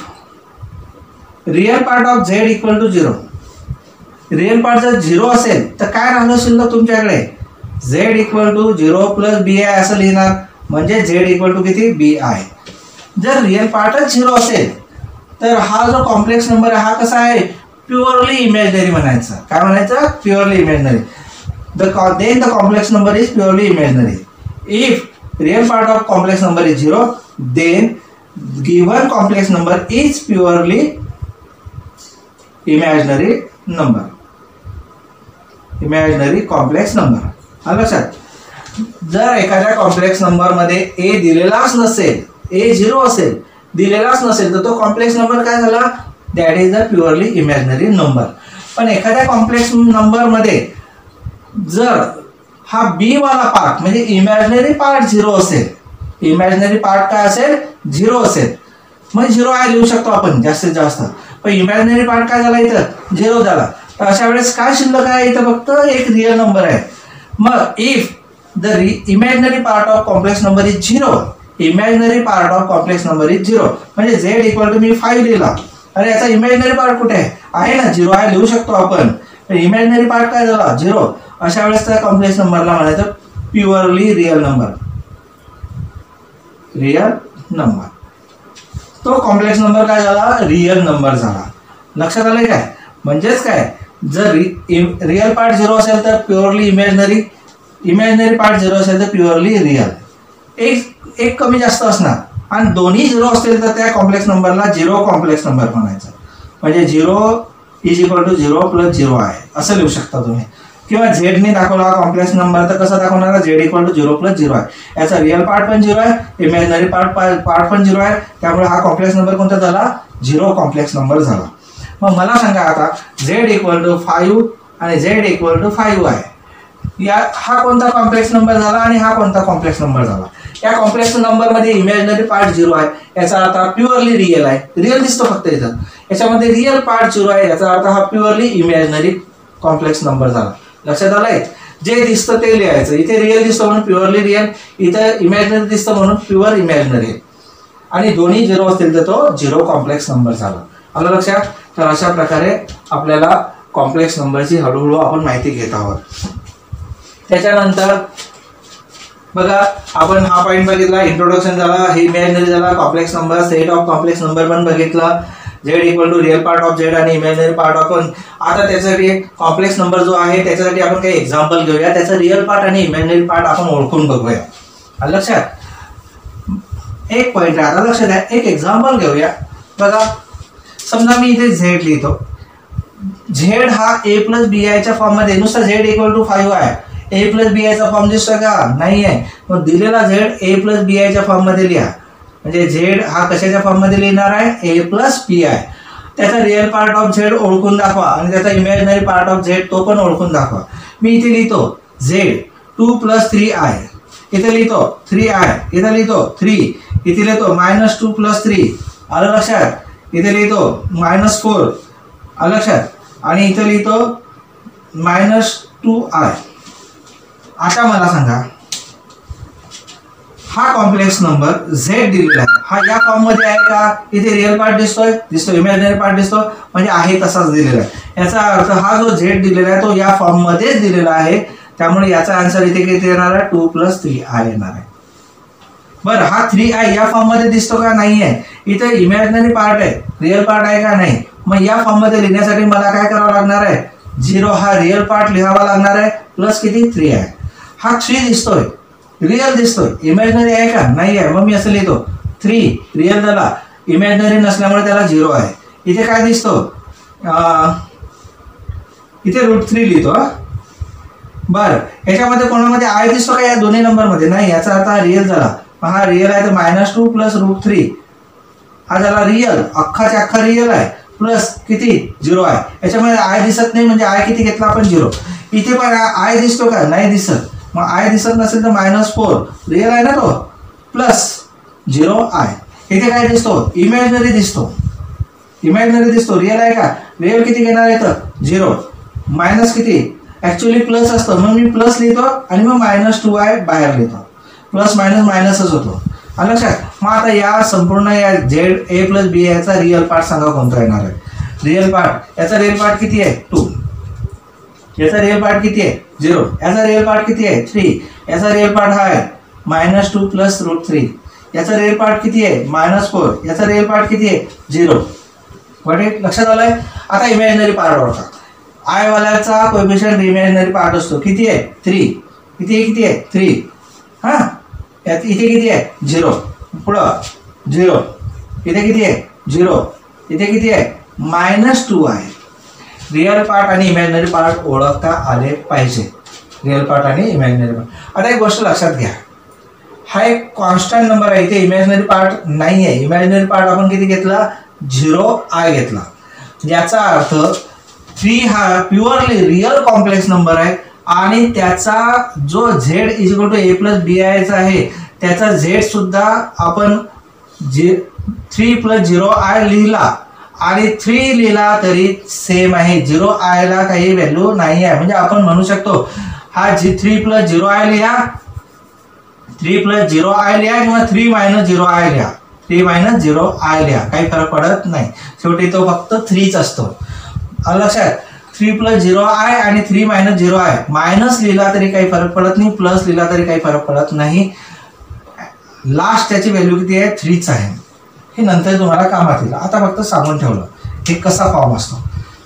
real part of z = 0, real part जर 0 असेल तर काय राहिलं शिल्लक तुमच्याकडे? z = 0 + bi असं लिहिणार, म्हणजे z = किती? bi. जर रिअल पार्टच 0 असेल तर हा जो कॉम्प्लेक्स नंबर आहे हा कसा आहे? प्युअरली इमॅजिनरी म्हणायचं. काय म्हणायचं? Purely imaginary. then the complex number is purely imaginary. If real part of complex number is 0, then given complex number is purely imaginary number. Imaginary complex number. आलं लक्षात? जर एखाद्या कॉम्प्लेक्स नंबर मध्ये a दिलेलाच नसेल, a 0 असेल, दिलेलाच नसेल, तर तो कॉम्प्लेक्स नंबर काय झाला? That is a purely imaginary number. पण एखाद्या कॉम्प्लेक्स नंबर मध्ये जर हा बी वाला पार्ट म्हणजे इमॅजिनरी पार्ट 0 असेल, इमॅजिनरी पार्ट काय असेल? 0 असेल, मग 0 आहे लिहू शकतो आपण जास्तीत जास्त. पण इमॅजिनरी पार्ट काय झाला? इथं 0 झाला. तर अशा वेळेस काय शिल्लक आहे? इथं फक्त एक रिअल नंबर आहे. मग if the imaginary part of complex number is 0, imaginary part of complex number is 0, म्हणजे z इक्वल टू मी 5 लिहिला. अरे याचा इमॅजिनरी पार्ट कुठे आहे? आहे ना, 0 आहे लिहू शकतो आपण. इमॅजिनरी पार्ट काय झाला? 0. अशा वेळेस त्या कॉम्प्लेक्स नंबरला म्हणायचं purely real number. Real number. तो कॉम्प्लेक्स नंबर काय झाला? रिअल नंबर झाला. लक्षात आलंय काय? म्हणजेच काय, जर रिअल पार्ट 0 असेल तर प्युअरली इमॅजिनरी, इमॅजिनरी पार्ट 0 असेल तर प्युअरली रिअल. एक कमी जास्त असणार आणि दोन्ही 0 असतील तर त्या कॉम्प्लेक्स नंबरला 0 कॉम्प्लेक्स नंबर म्हणायचं. म्हणजे 0 इज इक्वल टू 0 प्लस 0 आहे असं लिहू शकता तुम्ही. किंवा झेडने दाखवला हा कॉम्प्लेक्स नंबर तर कसं दाखवणार? झेड इक्वल टू 0 प्लस 0 आहे. याचा रिअल पार्ट पण 0 आहे, इमॅजिनरी पार्ट पण 0 आहे, त्यामुळे हा कॉम्प्लेक्स नंबर कोणता झाला? 0 कॉम्प्लेक्स नंबर झाला. मग मला सांगा आता झेड इक्वल टू 5 आणि झेड इक्वल टू 5 आहे, हा कोणता कॉम्प्लेक्स नंबर झाला आणि हा कोणता कॉम्प्लेक्स नंबर झाला? या कॉम्प्लेक्स नंबर मध्ये इमॅजिनरी पार्ट 0 आहे, याचा अर्थ हा प्युअरली रिअल आहे. रिअल दिसतो फक्त इथं. याच्यामध्ये रिअल पार्ट 0 आहे, याचा अर्थ हा प्युअरली इमॅजिनरी कॉम्प्लेक्स नंबर झाला. लक्षात आलंय? जे दिसतं ते लिहायचं. इथे रिअल दिसतं म्हणून प्युअरली रिअल, इथं इमॅजिनरी दिसतं म्हणून प्युअर इमॅजिनरी. आणि दोन्ही 0 असतील तर तो 0 कॉम्प्लेक्स नंबर झाला. आलं लक्षात? तर अशा प्रकारे आपल्याला कॉम्प्लेक्स नंबरची हळूहळू आपण माहिती घेत आहोत. त्याच्यानंतर बघा आपण हा पॉईंट बघितला, इंट्रोडक्शन झाला, हे इमॅजिनरी झाला, complex number, set of complex number पण बघितला, z equal to real part of z आणि इमॅजिनरी पार्ट ऑफ. आता त्याच्यासाठी कॉम्प्लेक्स नंबर जो आहे त्याच्यासाठी आपण काही एक्झाम्पल घेऊया, त्याचा रिअल पार्ट आणि इमॅजिनरी पार्ट आपण ओळखून बघूया. लक्षात? एक पॉईंट आहे, आता लक्षात द्या, एक एक्झाम्पल घेऊया. बघा समजा मी इथे झेड लिहितो, झेड हा a प्लस बी आयच्या फॉर्म मध्ये, नुसता झेड इक्वल टू 5 आहे, a प्लस बी आयचा फॉर्म दिसतोय का? नाही आहे. मग दिलेला झेड a प्लस बी आयच्या फॉर्म मध्ये लिहा. म्हणजे झेड हा कशाच्या फॉर्म मध्ये लिहिणार आहे? a plus b i. त्याचा रिअल पार्ट ऑफ झेड ओळखून दाखवा आणि त्याचा इमॅजिनरी पार्ट ऑफ झेड तो पण ओळखून दाखवा. मी इथे लिहितो झेड 2 प्लस 3i, इथे लिहितो 3i, इथे लिहितो 3, इथे लिहितो -2 प्लस 3. आलं लक्षात? इथे लिहितो -4. आलं लक्षात? आणि इथे लिहितो -2i. आता मला सांगा हा कॉम्प्लेक्स नंबर झेड दिलेला आहे, हा या फॉर्म मध्ये आहे का? इथे रिअल पार्ट दिसतोय, इमॅजिनरी पार्ट दिसतो, म्हणजे आहे तसाच दिलेला आहे. याचा अर्थ हा जो झेड दिलेला आहे तो या फॉर्म मध्येच दिलेला आहे, त्यामुळे याचा आन्सर इथे किती येणार आहे? 2 प्लस 3i येणार आहे. बरं, हा 3i या फॉर्म मध्ये दिसतो का? नाही आहे. इथे इमॅजिनरी पार्ट आहे, रिअल पार्ट आहे का? नाही. मग या फॉर्म मध्ये लिहिण्यासाठी मला काय करावं लागणार आहे? 0 हा रिअल पार्ट लिहावा लागणार आहे, प्लस किती? 3i. हा 3 दिसतोय, रिअल दिसतोय, इमॅजिनरी आहे का? नाही आहे. मग मी असं लिहितो 3 रिअल झाला, इमॅजिनरी नसल्यामुळे त्याला 0 आहे. इथे काय दिसतो? इथे √3 लिहितो. बरं, याच्यामध्ये कोणामध्ये आय दिसतो का? या दोन्ही नंबर मध्ये नाही. याचा अर्थ हा रिअल झाला. हा रिअल आहे तर -2 प्लस √3 हा झाला रिअल, अख्खाच्या अख्खा रिअल आहे, प्लस किती? 0 आहे. याच्यामध्ये आय दिसत नाही, म्हणजे आय किती घेतला आपण? 0. इथे पण आय दिसतो का? नाही दिसत. मग आय दिसत नसेल तर -4 रिअल आहे ना तो, प्लस 0i. इथे काय दिसतो? इमॅजिनरी दिसतो, इमॅजिनरी दिसतो, रिअल आहे का? रिअल किती घेणार आहे तर 0, मायनस किती? ऍक्च्युअली प्लस असतं, मग मी प्लस लिहितो आणि मग -2i बाहेर लिहितो. प्लस मायनस मायनसच होतो. आलं लक्षात? मग आता या संपूर्ण या झेड a प्लस बी याचा रिअल पार्ट सांगा कोणता येणार आहे? रिअल पार्ट, याचा रिअल पार्ट किती आहे? 2. याचा रिअल पार्ट किती आहे? 0. याचा रिअल पार्ट किती आहे? 3. याचा रिअल पार्ट हा आहे -2 प्लस √3. याचा रिअल पार्ट किती आहे? -4. याचा रिअल पार्ट किती आहे? 0. वाटेल लक्षात आलंय. आता इमॅजिनरी पार्ट ओळखा. आय वाल्याचा कोएफिशियंट इमॅजिनरी पार्ट असतो किती आहे 3. किती आहे 3. हां यात इथे किती आहे 0. पुढं 0. इथे किती आहे 0. इथे किती आहे -2 आहे. रिअल पार्ट आणि इमॅजिनरी पार्ट ओळखता आले पाहिजे. रिअल पार्ट आणि इमॅजिनरी पार्ट. आता एक गोष्ट लक्षात घ्या, हा एक कॉन्स्टंट नंबर आहे. इथे इमॅजिनरी पार्ट नाही आहे. इमॅजिनरी पार्ट आपण किती घेतला 0i घेतला. याचा अर्थ 3 हा प्युअरली रिअल कॉम्प्लेक्स नंबर आहे आणि त्याचा जो z = a + bi चा आहे त्याचा z सुद्धा आपण 3 + 0i लिहिला आणि 3 लिहिला तरी सेम आहे. 0i ला काही व्हॅल्यू नाही आहे. म्हणजे आपण म्हणू शकतो हा 3 + 0i लिहा, 3 + 0i लिहा किंवा 3 - 0i लिहा. 3 - 0i लिहा, काही फरक पडत नाही. शेवटी तो फक्त 3च असतो. लक्षात 3 + 0i आणि 3 - 0i. मायनस लिहिला तरी काही फरक पडत नाही, प्लस लिहिला तरी काही फरक पडत नाही. लास्ट त्याची व्हॅल्यू किती आहे 3च आहे. हे नंतर तुम्हाला कामात येईल. आता फक्त सांगून ठेवलं हे कसा फॉर्म असतो.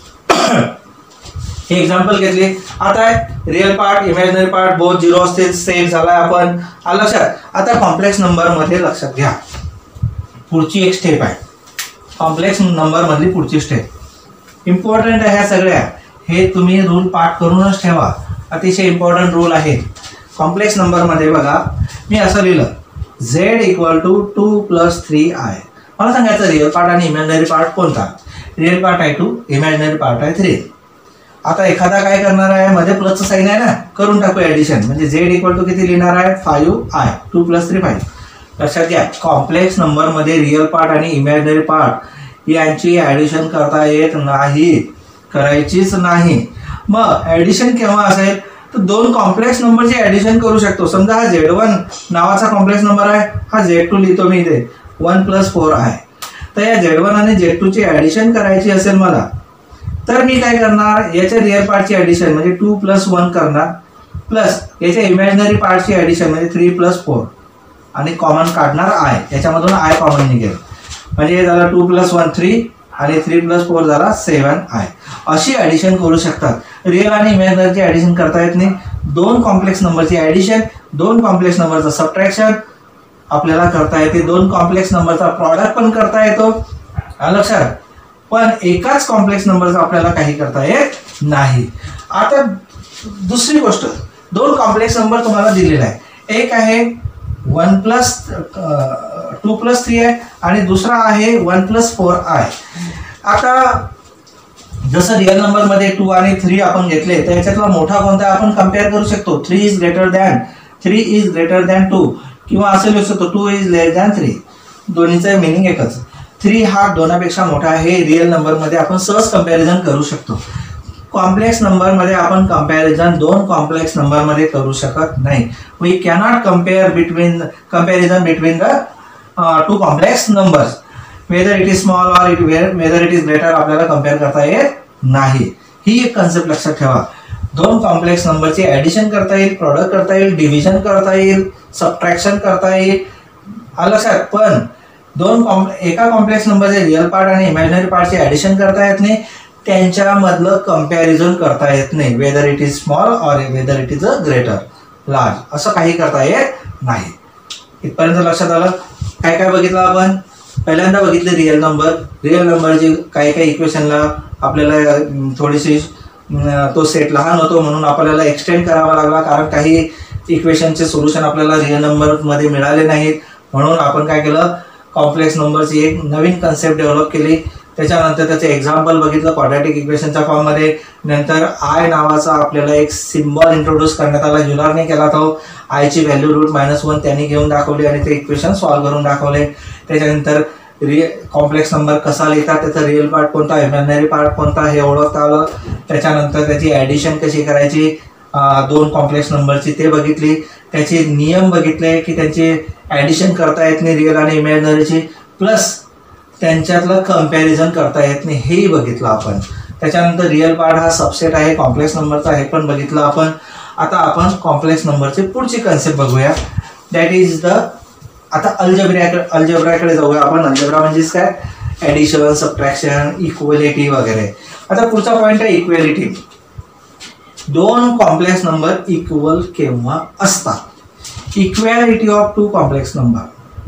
हे एक्झाम्पल घेतले. आता real part imaginary part both 0 असते, सेव्ह झालाय आपण. लक्षात. आता कॉम्प्लेक्स नंबर मध्ये लक्षात घ्या, पुढची एक स्टेप आहे. कॉम्प्लेक्स नंबर मधली पुढची स्टेप इम्पॉर्टंट आहे. ह्या सगळ्या हे तुम्ही रूल पाठ करूनच ठेवा. अतिशय इम्पॉर्टंट रूल आहे. कॉम्प्लेक्स नंबर मध्ये बघा मी असं लिहिलं z = 2 + 3i. मला सांगायचं रिअल पार्ट आणि इमॅजिनरी पार्ट कोणता. रिअल पार्ट आहे 2, इमॅजिनरी पार्ट आहे 3. आता एखादा काय करणार आहे, मध्ये प्लसचं साइन आहे ना, करून टाकू ऍडिशन. म्हणजे z = किती लिहिणार आहे 5i. 2 + 3 5. लक्षात घ्या कॉम्प्लेक्स नंबर मध्ये रिअल पार्ट आणि इमॅजिनरी पार्ट यांची ऍडिशन करता येत नाही, करायचीच नाही. मग ऍडिशन केव्हा असेल तर दोन कॉम्प्लेक्स नंबरची ऍडिशन करू शकतो. समजा हा z1 नावाचा कॉम्प्लेक्स नंबर आहे, हा z2 लिहितो मी इथे 1 + 4i. तर या z1 आणि z2 ची ऍडिशन करायची असेल मला, तर मी काय करणार, याच्या रिअल पार्टची ऍडिशन म्हणजे 2 + 1 करणार, प्लस याच्या इमॅजिनरी पार्टची ऍडिशन म्हणजे 3 + 4 आणि कॉमन काढणार i. याच्यामधून i कॉमन निघेल. म्हणजे हे झालं 2 + 1 3 आणि 3 + 4 झाला 7i. अशी ऍडिशन करू शकतात. रिअल आणि इमॅजिनरीची ऍडिशन करता येत नाही. दोन कॉम्प्लेक्स नंबरची ऍडिशन, दोन कॉम्प्लेक्स नंबरचं सबट्रॅक्शन आपल्याला करता येते. दोन कॉम्प्लेक्स नंबरचा प्रॉडक्ट पण करता येतो. लक्षात. पण एकाच कॉम्प्लेक्स नंबरचा आपल्याला काही करता येत नाही. आता दुसरी गोष्ट, दोन कॉम्प्लेक्स नंबर तुम्हाला दिलेला आहे. एक आहे 2 + 3 आहे आणि दुसरा आहे 1 + 4i. आता जसं रिअल नंबर मध्ये 2 आणि 3 आपण घेतले तर याच्यातला मोठा कोणता आपण कम्पेअर करू शकतो. 3 = 2 किंवा असं लिहू शकतो 2 > 3. दोन्हीचं मिनिंग एकच. 3 हा 2 पेक्षा मोठा आहे. रिअल नंबर मध्ये आपण सहज कंपॅरिझन करू शकतो. कॉम्प्लेक्स नंबर मध्ये आपण कंपॅरिझन दोन कॉम्प्लेक्स नंबर मध्ये करू शकत नाही. We cannot comparison between the two complex numbers. Whether it is small और वेदर इट इज ग्रेटर आपल्याला कंपेअर करता येत नाही. ही एक कन्सेप्ट लक्षात ठेवा. दोन कॉम्प्लेक्स नंबरची ऍडिशन करता येईल, प्रॉडक्ट करता येईल, डिव्हिजन करता येईल, सबट्रॅक्शन करता येईल. लक्षात. पण एका कॉम्प्लेक्स नंबरचे रिअल पार्ट आणि इमॅजिनरी पार्टचे ऍडिशन करता येत नाही. त्यांच्यामधलं कंपॅरिझन करता येत नाही. वेदर इट इज स्मॉल और whether it is a greater large असं काही करता येत नाही. इथपर्यंत लक्षात आलं. काय काय बघितलं आपण. पहिल्यांदा बघितले रिअल नंबर. रिअल नंबरची काही काही इक्वेशनला आपल्याला थोडीशी तो सेट लहान होतो म्हणून आपल्याला एक्सटेंड करावा लागला, कारण काही इक्वेशनचे सोल्युशन आपल्याला रिअल नंबरमध्ये मिळाले नाहीत. म्हणून आपण काय केलं, कॉम्प्लेक्स नंबरची एक नवीन कन्सेप्ट डेव्हलप केली. त्याच्यानंतर त्याचे एक्झाम्पल बघितलं क्वाड्रॅटिक इक्वेशनच्या फॉर्ममध्ये. नंतर आय नावाचा आपल्याला एक सिम्बॉल इंट्रोड्यूस करण्यात आला. युलरने केला तो. आयची व्हॅल्यू √-1 त्यांनी घेऊन दाखवली आणि ते इक्वेशन सॉल्व्ह करून दाखवले. त्याच्यानंतर कॉम्प्लेक्स नंबर कसा लिहितात, त्याचा रिअल पार्ट कोणता, इमॅजिनरी पार्ट कोणता हे ओळखता आलं. त्याच्यानंतर त्याची ॲडिशन कशी करायची दोन कॉम्प्लेक्स नंबरची ते बघितली. त्याचे नियम बघितले की त्यांची ॲडिशन करता येत नाही रिअल आणि इमॅजिनरीची, प्लस त्यांच्यातलं कंपॅरिझन करता येत नाही हेही बघितलं आपण. त्याच्यानंतर रिअल पार्ट हा सबसेट आहे कॉम्प्लेक्स नंबरचा हे पण बघितलं आपण. आता आपण कॉम्प्लेक्स नंबरची पुढची कन्सेप्ट बघूया. दॅट इज द आता अल्जेब्राकडे जाऊया आपण. अल्जेब्रा म्हणजेच काय, ॲडिशन, सबट्रॅक्शन, इक्वॅलिटी वगैरे. आता पुढचा पॉईंट आहे इक्वॅलिटी. दोन कॉम्प्लेक्स नंबर इक्वल केव्हा असतात? Equality of two complex number.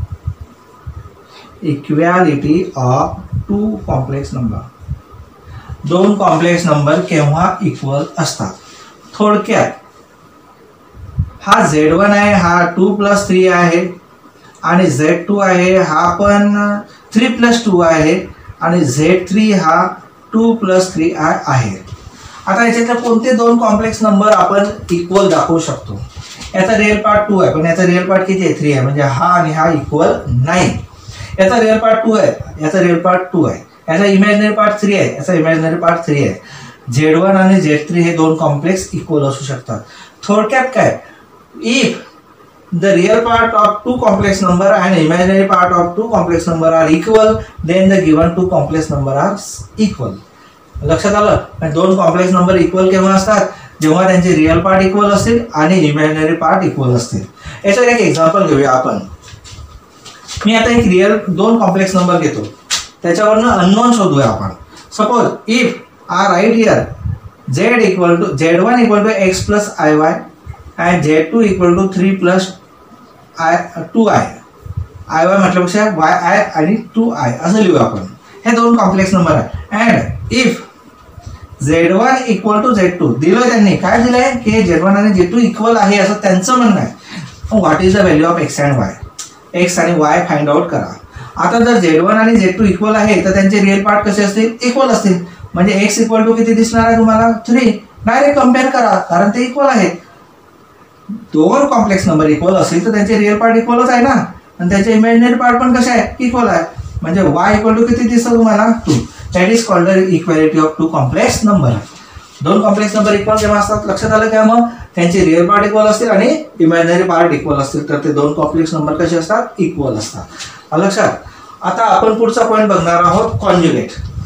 Equality of two complex number. दोन कॉम्प्लेक्स नंबर केव्हा इक्वल असतात? थोडक्यात हा Z1 आहे, हा 2+3 आहे, आणि Z2 आहे, हा पण 3+2 आहे, आणि Z3 हा 2+3 आहे. आता याच्यातले कोणते दोन कॉम्प्लेक्स नंबर आपण इक्वल दाखवू शकतो? याचा रिअल पार्ट 2 आहे, पण याचा रिअल पार्ट किती आहे? 3 आहे. म्हणजे हा आणि हा इक्वल नाही. याचा रिअल पार्ट 2 आहे, याचा रिअल पार्ट 2 आहे, याचा इमॅजिनरी पार्ट 3 आहे, याचा इमॅजिनरी पार्ट 3 आहे. Z1 आणि Z3 हे दोन कॉम्प्लेक्स इक्वल असू शकतात. थोडक्यात काय, if the real part of two complex number and imaginary part of two complex number are equal, then the given two complex number are equal. लक्षात आलं? दोन कॉम्प्लेक्स नंबर इक्वल केव्हा असतात? जेव्हा त्यांचे रिअल पार्ट इक्वल असतील आणि imaginary part equal असतील. याचं एक एक्झाम्पल घेऊया आपण. मी आता एक रिअल दोन कॉम्प्लेक्स नंबर घेतो, त्याच्यावरनं अननोन शोधूया आपण. Suppose if are right here Z1 equal to x plus iy and Z2 equal to 3+2i. iy म्हटल्यापेक्षा yi आणि 2i असं लिहू आपण. हे दोन कॉम्प्लेक्स नंबर आहे. And if Z1 equal to Z2 दिलं, त्यांनी काय दिलंय की Z1 आणि Z2 इक्वल आहे असं त्यांचं म्हणणं आहे. What is the value of x and y? x आणि y फाइंड आउट करा. आता जर Z1 आणि Z2 इक्वल आहे तर त्यांचे रिअल पार्ट कसे असतील? इक्वल असतील. म्हणजे x इक्वल टू किती दिसणार आहे तुम्हाला? 3. डायरेक्ट कम्पेअर करा, कारण ते इक्वल आहेत. दोन कॉम्प्लेक्स नंबर इक्वल असेल तर त्यांचे रिअल पार्ट इक्वलच आहे ना, आणि त्याचे इमॅजिनरी पार्ट पण कसे आहे? इक्वल आहे. म्हणजे y इक्वल टू किती दिसतं तुम्हाला? 2. That is called the equality of two complex number. दोन कॉम्प्लेक्स नंबर इक्वल केव्हा असतात? लक्षात आलं का? मग त्यांचे रिअल पार्ट इक्वल असतील आणि इमॅजिनरी पार्ट इक्वल असतील तर ते दोन कॉम्प्लेक्स नंबर कसे असतात? इक्वल असतात. लक्षात. आता आपण पुढचा पॉईंट बघणार आहोत, conjugate.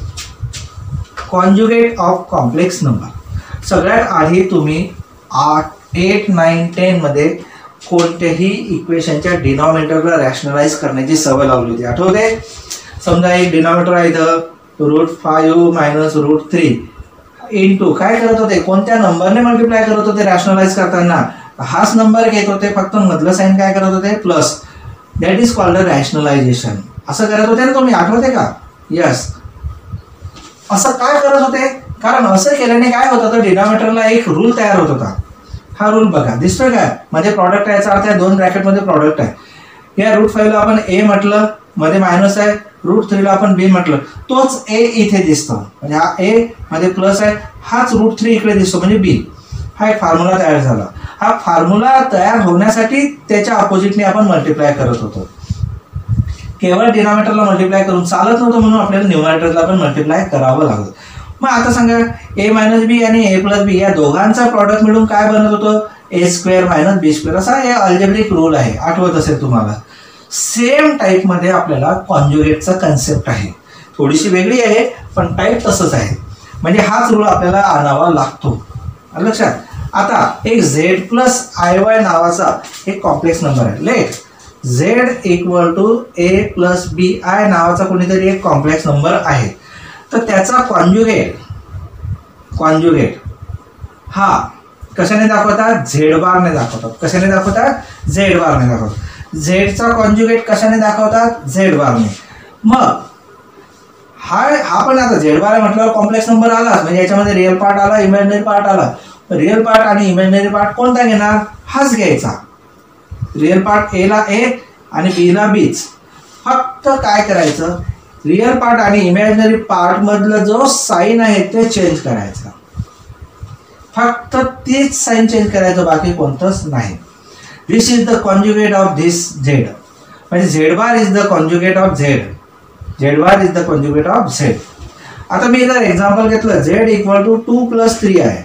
Conjugate of complex number. सगळ्यात आधी तुम्ही 8, 9, 10 मध्ये कोणत्याही इक्वेशनच्या डिनॉमिनेटरला रॅशनलाइज करण्याची सवय लावली होती, आठवते? समजा एक डिनॉमिनेटर आहे इथं √5 - √3 इंटू काय करत होते? कोणत्या नंबरने मल्टिप्लाय करत होते रॅशनलाइज करताना? हाच नंबर घेत होते, फक्त मधलं साईन काय करत होते? Plus. That is called rationalization. असं करत होते ना तुम्ही, आठवते का? यस. असं काय करत होते? कारण असं केल्याने काय होतं, तर डिनॉमिनेटरला एक रूल तयार होत होता. हा रूल बघा, दिसतोय काय? म्हणजे प्रॉडक्ट याचा अर्थ आहे दोन ब्रॅकेटमध्ये प्रॉडक्ट आहे. या √5ला आपण ए म्हटलं, मध्ये मायनस आहे, √3ला आपण बी म्हटलं, तोच ए इथे दिसतो. म्हणजे हा ए मध्ये प्लस आहे, हाच √3 इकडे दिसतो म्हणजे बी. हा एक फॉर्म्युला तयार झाला. हा फॉर्म्युला तयार होण्यासाठी त्याच्या अपोजिटने आपण मल्टिप्लाय करत होतो. केवळ डिनॉमिनेटरला मल्टिप्लाय करून चालत नव्हतं, म्हणून आपल्याला न्यूमरेटरला पण मल्टिप्लाय करावं लागलं. मग आता सांगा, a - b आणि a + b या दोघांचा प्रॉडक्ट मिळून काय बनत होतं? a² - b². असा हे अल्जेब्रिक रूल आहे, आठवत असेल तुम्हाला. सेम टाईपमध्ये आपल्याला कॉन्जुगेटचा कन्सेप्ट आहे. थोडीशी वेगळी आहे, पण टाईप तसंच आहे. म्हणजे हाच रूल आपल्याला आणावा लागतो. लक्षात. आता एक z + iy नावाचा एक कॉम्प्लेक्स नंबर आहे. Let z equal to a + bi नावाचा कोणीतरी एक कॉम्प्लेक्स नंबर आहे. तर त्याचा कॉन्जुगेट हा कशाने दाखवतात? Z ने दाखवतात. कशाने दाखवतात? Z ने दाखवतात. झेडचा कॉन्जुगेट कशाने दाखवतात? Z ने. मग हा पण आता Z म्हटल्यावर कॉम्प्लेक्स नंबर आला, म्हणजे याच्यामध्ये रिअल पार्ट आला, इमॅजिनरी पार्ट आला. रिअल पार्ट आणि इमॅजिनरी पार्ट कोणता घेणार? हाच घ्यायचा. रिअल पार्ट ए ला ए आणि बी ला बीच. फक्त काय करायचं? रिअल पार्ट आणि इमॅजिनरी पार्ट मधलं जो साईन आहे ते चेंज करायचं. फक्त तीच साईन चेंज करायचं, बाकी कोणतंच नाही. This is the conjugate of this Z. म्हणजे Z is the conjugate of Z. Z is the conjugate of Z. आता मी जर एक्झाम्पल घेतलं, Z इक्वल टू 2+3 आहे,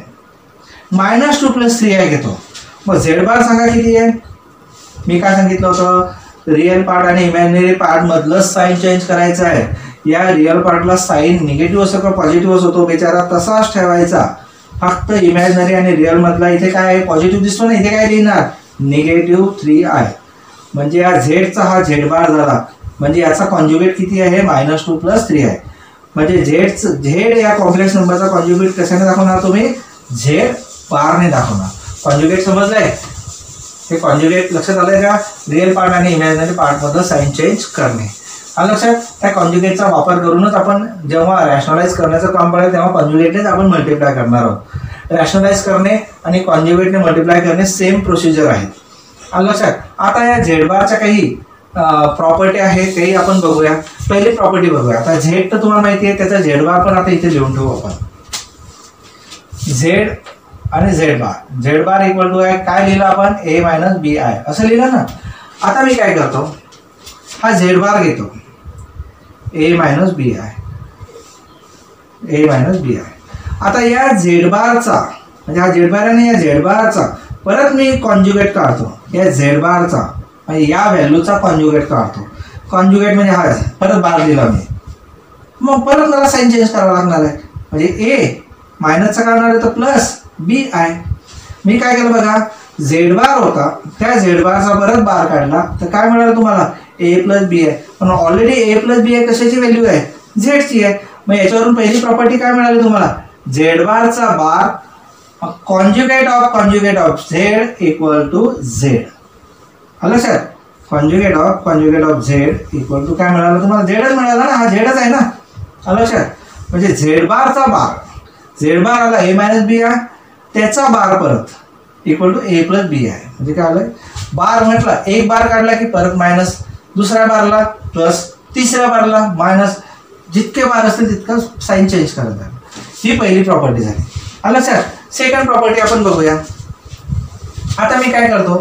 -2+3 घेतो. मग Z सांगा किती आहे? मी काय सांगितलं होतं? रिअल पार्ट आणि इमॅजिनरी पार्ट मधलं साईन चेंज करायचं आहे. या रिअल पार्टला साईन निगेटिव्ह असतो का पॉझिटिव्ह असतो बेचारा तसाच ठेवायचा. फक्त इमॅजिनरी आणि रिअल मधला इथे काय आहे? पॉझिटिव्ह दिसतो ना, इथे काय लिहिणार? -3i. म्हणजे या झेडचा हा Z झाला. म्हणजे याचा कॉन्ज्युगेट किती आहे, -2 + 3 आहे. म्हणजे झेड या कॉम्प्लेक्स नंबरचा कॉन्ज्युगेट कशाने दाखवणार तुम्ही, झेड बारने दाखवणार. कॉन्ज्युगेट समजलंय, हे कॉन्ज्युगेट लक्षात आलंय का, रिअल पार्ट आणि इमॅजिनरी पार्टमध्ये साइन चेंज करणे. लक्षात, त्या कॉन्ज्युगेटचा वापर करूनच आपण जेव्हा रॅशनलाइज करण्याचं काम पडेल तेव्हा कॉन्ज्युगेटनेच आपण मल्टिप्लाय करणार आहोत. रॅशनलाइज करणे आणि कॉन्ज्युगेटने मल्टिप्लाय करणे सेम प्रोसिजर आहे. लक्षात. आता या झेड बारच्या काही प्रॉपर्टी आहे तेही आपण बघूया. पहिली प्रॉपर्टी बघूया. आता झेड तर तुम्हाला माहिती आहे, त्याचा झेड बार पण आता इथे लिहून ठेवू आपण. झेड आणि झेड बार इक्वल टू आहे, काय लिहिलं आपण, a - bi असं लिहिलं ना. आता मी काय करतो, हा झेड बार घेतो, a - bi. आता या झेड बारचा म्हणजे हा झेड बार आणि या झेड बारचा परत मी कॉन्ज्युगेट काढतो. या झेड बारचा म्हणजे या व्हॅल्यूचा कॉन्ज्युगेट काढतो. कॉन्ज्युगेट म्हणजे हा परत बार दिला मी, मग परत मला साइन चेंज करावं लागणार आहे. म्हणजे a मायनसचा काढणार आहे तर प्लस bi. मी काय केलं बघा, झेड बार होता, त्या झेड बारचा परत बार काढला तर काय मिळालं तुम्हाला, a + b आहे. पण ऑलरेडी a + b कशाची व्हॅल्यू आहे, झेडची आहे. मग याच्यावरून पहिली प्रॉपर्टी काय मिळाली तुम्हाला, झेड बारचा bar conjugate of z equal to z. लक्षात, conjugate of z equal to काय मिळालं तुम्हाला, झेडच मिळाला ना, हा झेडच आहे ना. लक्षात, म्हणजे झेड बारचा बार, झेड बार आला a - b आहे, त्याचा बार परत इक्वल टू a + b आहे. म्हणजे काय आलं, बार म्हटलं एक बार काढला की परत मायनस, दुसऱ्या बारला प्लस, तिसऱ्या बारला मायनस, जितके बार असतील तितकं साइन चेंज करत आहे. ही पहिली प्रॉपर्टी झाली. लक्षात. सेकंड प्रॉपर्टी आपण बघूया. आता मी काय करतो,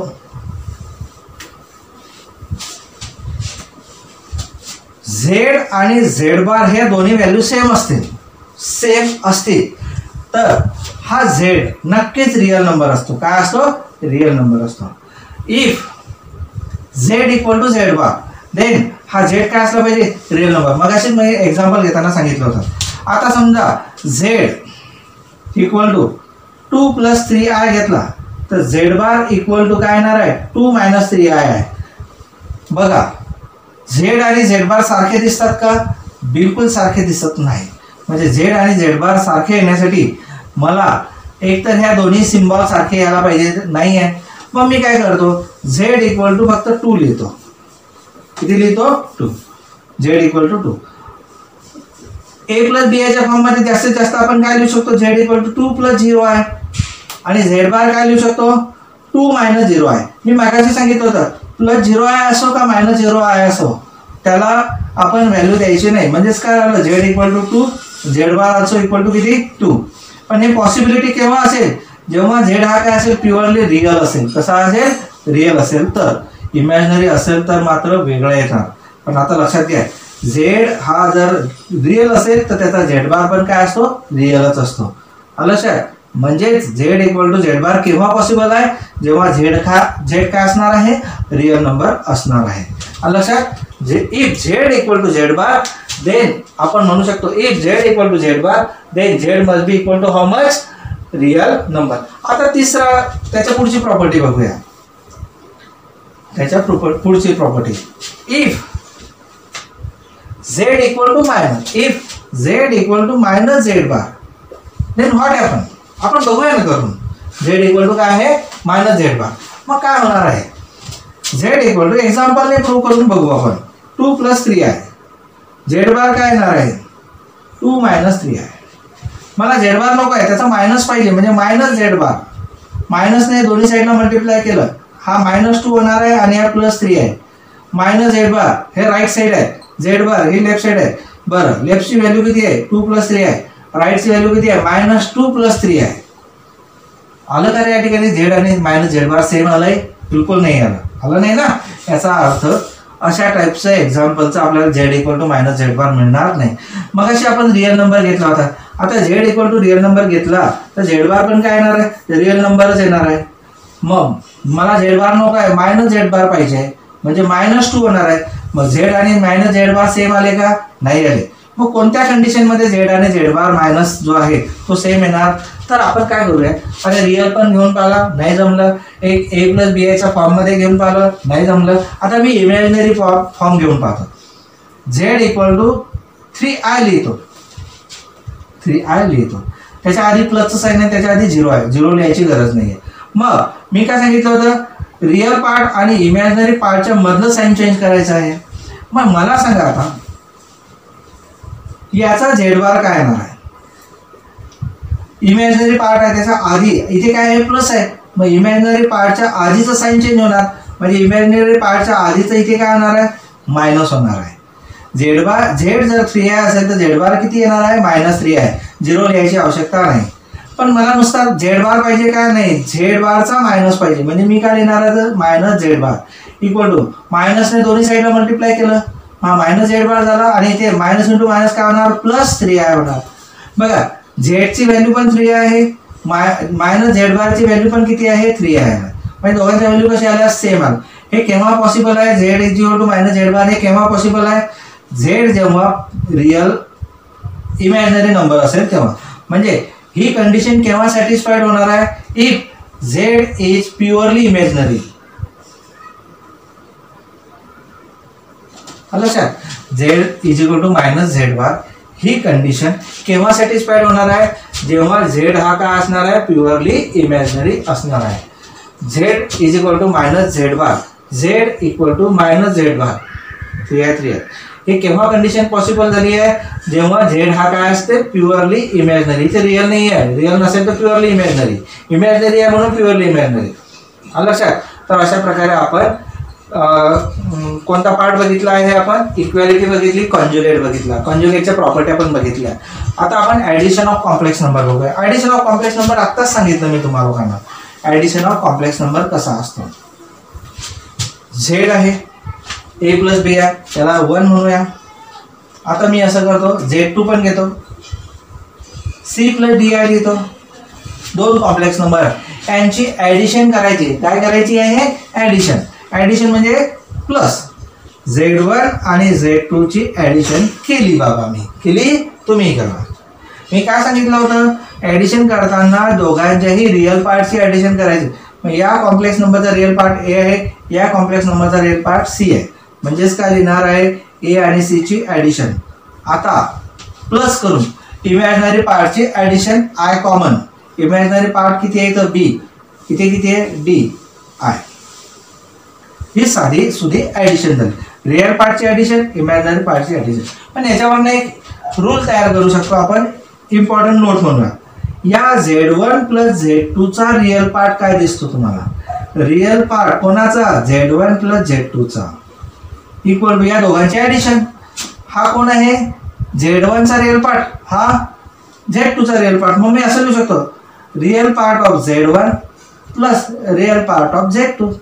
झेड आणि झेड बार हे दोन्ही व्हॅल्यू सेम असतील तर हा झेड नक्कीच रिअल नंबर असतो. काय असतो, रिअल नंबर असतो. If z equal to z bar then हा झेड काय असला पाहिजे, रिअल नंबर. मग अशी मी एक्झाम्पल घेताना सांगितलं होतं. आता समजा झेड इक्वल टू 2 + 3i घेतला तर झेड बार इक्वल टू काय येणार आहे, 2 - 3i आहे. बघा, झेड आणि झेड बार सारखे दिसतात का, बिलकुल सारखे दिसत नाही. म्हणजे झेड आणि झेड बार सारखे येण्यासाठी मला एकतर ह्या दोन्ही सिम्बॉल सारखे यायला पाहिजे, नाही आहे. मग मी काय करतो, झेड इक्वल टू फक्त 2 लिहितो. किती लिहितो, 2. Z equal to 2. a + bi च्या फॉर्ममध्ये जास्तीत जास्त आपण काय लिहू शकतो, झेड इक्वल टू 2 + 0 आहे. आणि झेड बार काय लिहू शकतो, 2 - 0 आहे. मी मागाशी सांगितलं होतं +0i असो का -0i असो त्याला आपण व्हॅल्यू द्यायची नाही. म्हणजेच काय झालं, z equal to 2, z bar also equal to किती, 2. पण हे पॉसिबिलिटी केव्हा असेल, जेव्हा झेड हा काय असेल, प्युअरली रिअल असेल. कसा असेल, रिअल असेल तर. इमॅजिनरी असेल तर मात्र वेगळं येणार. पण आता लक्षात घ्या, झेड हा जर रिअल असेल तर त्याचा झेड बार पण काय असतो, रिअलच असतो. लक्षात. म्हणजेच z equal to z bar केव्हा पॉसिबल आहे, जेव्हा झेड काय असणार आहे, रिअल नंबर असणार आहे. लक्षात. If z equal to z bar then आपण म्हणू शकतो, if z equal to z bar then z must be equal to how much, real number. आता तिसरा, त्याच्या पुढची प्रॉपर्टी बघूया. त्याच्या पुढची property, if z equal to minus z bar then what happen. आपण बघूया ना करून. झेड इक्वल टू काय आहे, -झेड बार. मग काय होणार आहे, झेड इक्वल टू एक्झाम्पलने प्रूव्ह करून बघू आपण. 2 + 3 आहे. झेड बार काय येणार आहे, 2 - 3 आहे. मला झेड बार नको आहे, त्याचा मायनस पाहिजे. म्हणजे -झेड बार, मायनसने दोन्ही साईडला मल्टिप्लाय केलं, हा -2 होणार आहे आणि हा +3 आहे. -झेड बार हे राईट साईड आहे, झेड बार ही लेफ्ट साईड आहे. बरं, लेफ्टची व्हॅल्यू किती आहे, 2 + 3 आहे. राईटची व्हॅल्यू किती आहे, -2 + 3 आहे. आलं का रे या ठिकाणी, झेड आणि -झेड बार सेम आलंय, बिलकुल नाही आलं नाही ना. याचा अर्थ अशा टाईपचं एक्झाम्पलचं आपल्याला z equal to -z bar मिळणार नाही. मग अशी आपण रिअल नंबर घेतला होता. आता z equal to real number घेतला तर झेड बार पण काय येणार आहे, रिअल नंबरच येणार आहे. मग मला झेड बार नको आहे, -झेड बार पाहिजे. म्हणजे -2 होणार आहे. मग झेड आणि -झेड बार सेम आले का, नाही आले. मग कोणत्या कंडिशनमध्ये झेड आणि झेड बार मायनस जो आहे तो सेम येणार. तर आपण काय करूया, आता रिअल पण घेऊन पाहिला, नाही जमलं. एक a + bi च्या फॉर्ममध्ये घेऊन पाहिलं, नाही जमलं. आता मी इमॅजिनरी फॉर्म घेऊन पाहतो. झेड इक्वल टू 3i लिहितो, 3i लिहितो. त्याच्या आधी प्लसचं साईन आहे, त्याच्या आधी 0 आहे, 0 लिहायची गरज नाही आहे. मग मी काय सांगितलं होतं, रिअल पार्ट आणि इमॅजिनरी पार्टच्या मधलं साईन चेंज करायचं आहे. मग मला सांगा आता याचा झेड बार काय येणार आहे. इमॅजिनरी पार्ट आहे त्याच्या आधी इथे काय आहे, प्लस आहे. मग इमॅजिनरी पार्टच्या आधीचं साईन चेंज होणार, म्हणजे इमॅजिनरी पार्टच्या आधीचं इथे काय होणार आहे, मायनस होणार आहे. झेड बार, झेड जर 3i असेल तर झेड बार किती येणार आहे, -3 आहे. 0 लिहायची आवश्यकता नाही. पण मला नुसता झेड बार पाहिजे काय नाही, झेड बारचा मायनस पाहिजे. म्हणजे मी काय लिहिणार आहे तर minus z bar equal to मायनसने दोन्ही साईडला मल्टिप्लाय केलं, हा मायनस झेड बार झाला. आणि इथे मायनस इंटू मायनस काय होणार, +3i होणार. बघा झेडची व्हॅल्यू पण 3i आहे, मायनस झेड बारची व्हॅल्यू पण किती आहे, 3i आहे. म्हणजे दोघांच्या व्हॅल्यू कशी आल्या, सेम आल्या. हे केव्हा पॉसिबल आहे, z equal to minus z bar, हे केव्हा पॉसिबल आहे, झेड जेव्हा रिअल इमॅजिनरी नंबर असेल तेव्हा. म्हणजे ही कंडिशन केव्हा सॅटिस्फाईड होणार आहे, if z is purely imaginary. लक्षात, z is equal to minus z bar ही कंडिशन केव्हा सॅटिस्फाईड होणार आहे, जेव्हा झेड हा काय असणार आहे, प्युअरली इमॅजिनरी असणार आहे. Z is equal to minus z bar, z equal to minus z bar 3i. हे केव्हा कंडिशन पॉसिबल झाली आहे, जेव्हा झेड हा काय असते, प्युअरली इमॅजिनरी. इथे रिअल नाही आहे, रिअल नसेल तर प्युअरली इमॅजिनरी, इमॅजिनरी आहे म्हणून प्युअरली इमॅजिनरी. लक्षात. तर अशा प्रकारे आपण कोणता पार्ट बघितला आहे, आपण इक्वॅलिटी बघितली, कॉन्ज्युगेट बघितला, कॉन्ज्युगेटच्या प्रॉपर्टी आपण बघितल्या. आता आपण ॲडिशन ऑफ कॉम्प्लेक्स नंबर बघूया. ॲडिशन ऑफ कॉम्प्लेक्स नंबर आत्ताच सांगितलं मी तुम्हाला लोकांना. ॲडिशन ऑफ कॉम्प्लेक्स नंबर कसा असतो, झेड आहे, a + b आहे, त्याला 1 म्हणूया. आता मी असं करतो, Z2 पण घेतो, C + di लिहितो. 2 कॉम्प्लेक्स नंबर यांची ॲडिशन करायची. काय करायची आहे, ॲडिशन. ॲडिशन म्हणजे प्लस Z1 आणि Z2 ची ॲडिशन केली बाबा, मी केली, तुम्ही करा. मी काय सांगितलं होतं, ॲडिशन करताना दोघांच्याही रिअल पार्टची ॲडिशन करायची. मग या कॉम्प्लेक्स नंबरचा रिअल पार्ट a आहे, या कॉम्प्लेक्स नंबरचा रिअल पार्ट c आहे. म्हणजेच काय लिहिणार आहे, a आणि c ची ॲडिशन. आता प्लस करून इमॅजिनरी पार्टची addition, i common. Imaginary part किती आहे तर b, इथे किती आहे d i. ही साधी सुधी ॲडिशन झाली. रिअल पार्टची ॲडिशन, इमॅजिनरी पार्टची ॲडिशन. पण याच्यावरनं एक रूल तयार करू शकतो आपण, इम्पॉर्टंट नोट म्हणूया. या Z1 + Z2 चा रिअल पार्ट काय दिसतो तुम्हाला, रिअल पार्ट कोणाचा, Z1 + Z2 चा इक्वल टू या दोघांची ॲडिशन. हा कोण आहे, Z1 चा रिअल पार्ट, हा Z2 चा रिअल पार्ट. मग मी असं लिहू शकतो, real part of Z1 + real part of Z2.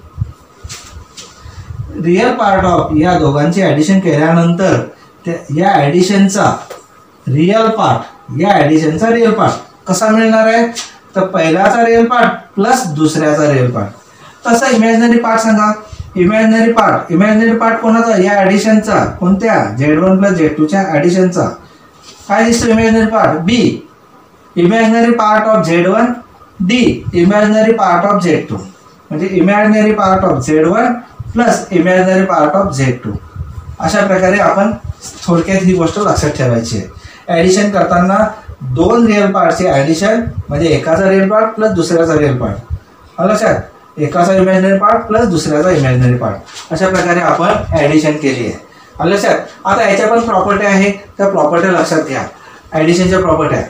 Real part of या दोघांची ॲडिशन केल्यानंतर या ॲडिशनचा रिअल पार्ट, या ॲडिशनचा रिअल पार्ट कसा मिळणार आहे, तर पहिल्याचा रिअल पार्ट प्लस दुसऱ्याचा रिअल पार्ट. तसा इमॅजिनरी पार्ट सांगा. इमॅजिनरी पार्ट कोणाचा, या ॲडिशनचा, कोणत्या, Z1 + Z2 च्या ॲडिशनचा. काय दिसतो imaginary part, B. Imaginary part of Z1 D. Imaginary part of Z2. म्हणजे imaginary part of Z1 plus imaginary part of Z2. अशा प्रकारे आपण थोडक्यात ही गोष्ट लक्षात ठेवायची आहे. ॲडिशन करताना 2 रिअल पार्टचे ॲडिशन म्हणजे एकाचा रिअल पार्ट प्लस दुसऱ्याचा रिअल पार्ट. लक्षात, एकाचा इमॅजिनरी पार्ट प्लस दुसऱ्याचा इमॅजिनरी पार्ट. अशा प्रकारे आपण ॲडिशन केली आहे. लक्षात. आता याच्या पण प्रॉपर्टी आहे, त्या प्रॉपर्टी लक्षात घ्या. ॲडिशनच्या प्रॉपर्ट्या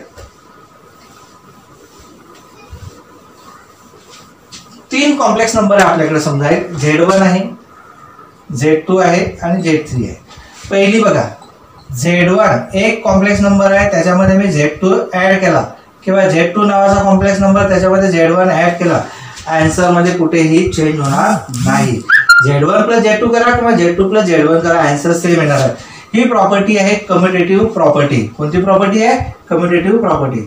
3 कॉम्प्लेक्स नंबर आहे आपल्याकडे. समजा एक Z1 आहे, Z2 आहे आणि Z3 आहे. पहिली बघा, Z1 एक कॉम्प्लेक्स नंबर आहे, त्याच्यामध्ये मी Z2 ॲड केला, किंवा Z2 नावाचा कॉम्प्लेक्स नंबर त्याच्यामध्ये Z1 ॲड केला. आन्सर मध्ये कुठेही चेंज होणार नाही. Z1 + Z2 करा किंवा Z2 + Z1 करा, आन्सर सेम येणार आहे. ही प्रॉपर्टी आहे कम्युटेटिव्ह प्रॉपर्टी. कोणती प्रॉपर्टी आहे, कम्युटेटिव्ह प्रॉपर्टी.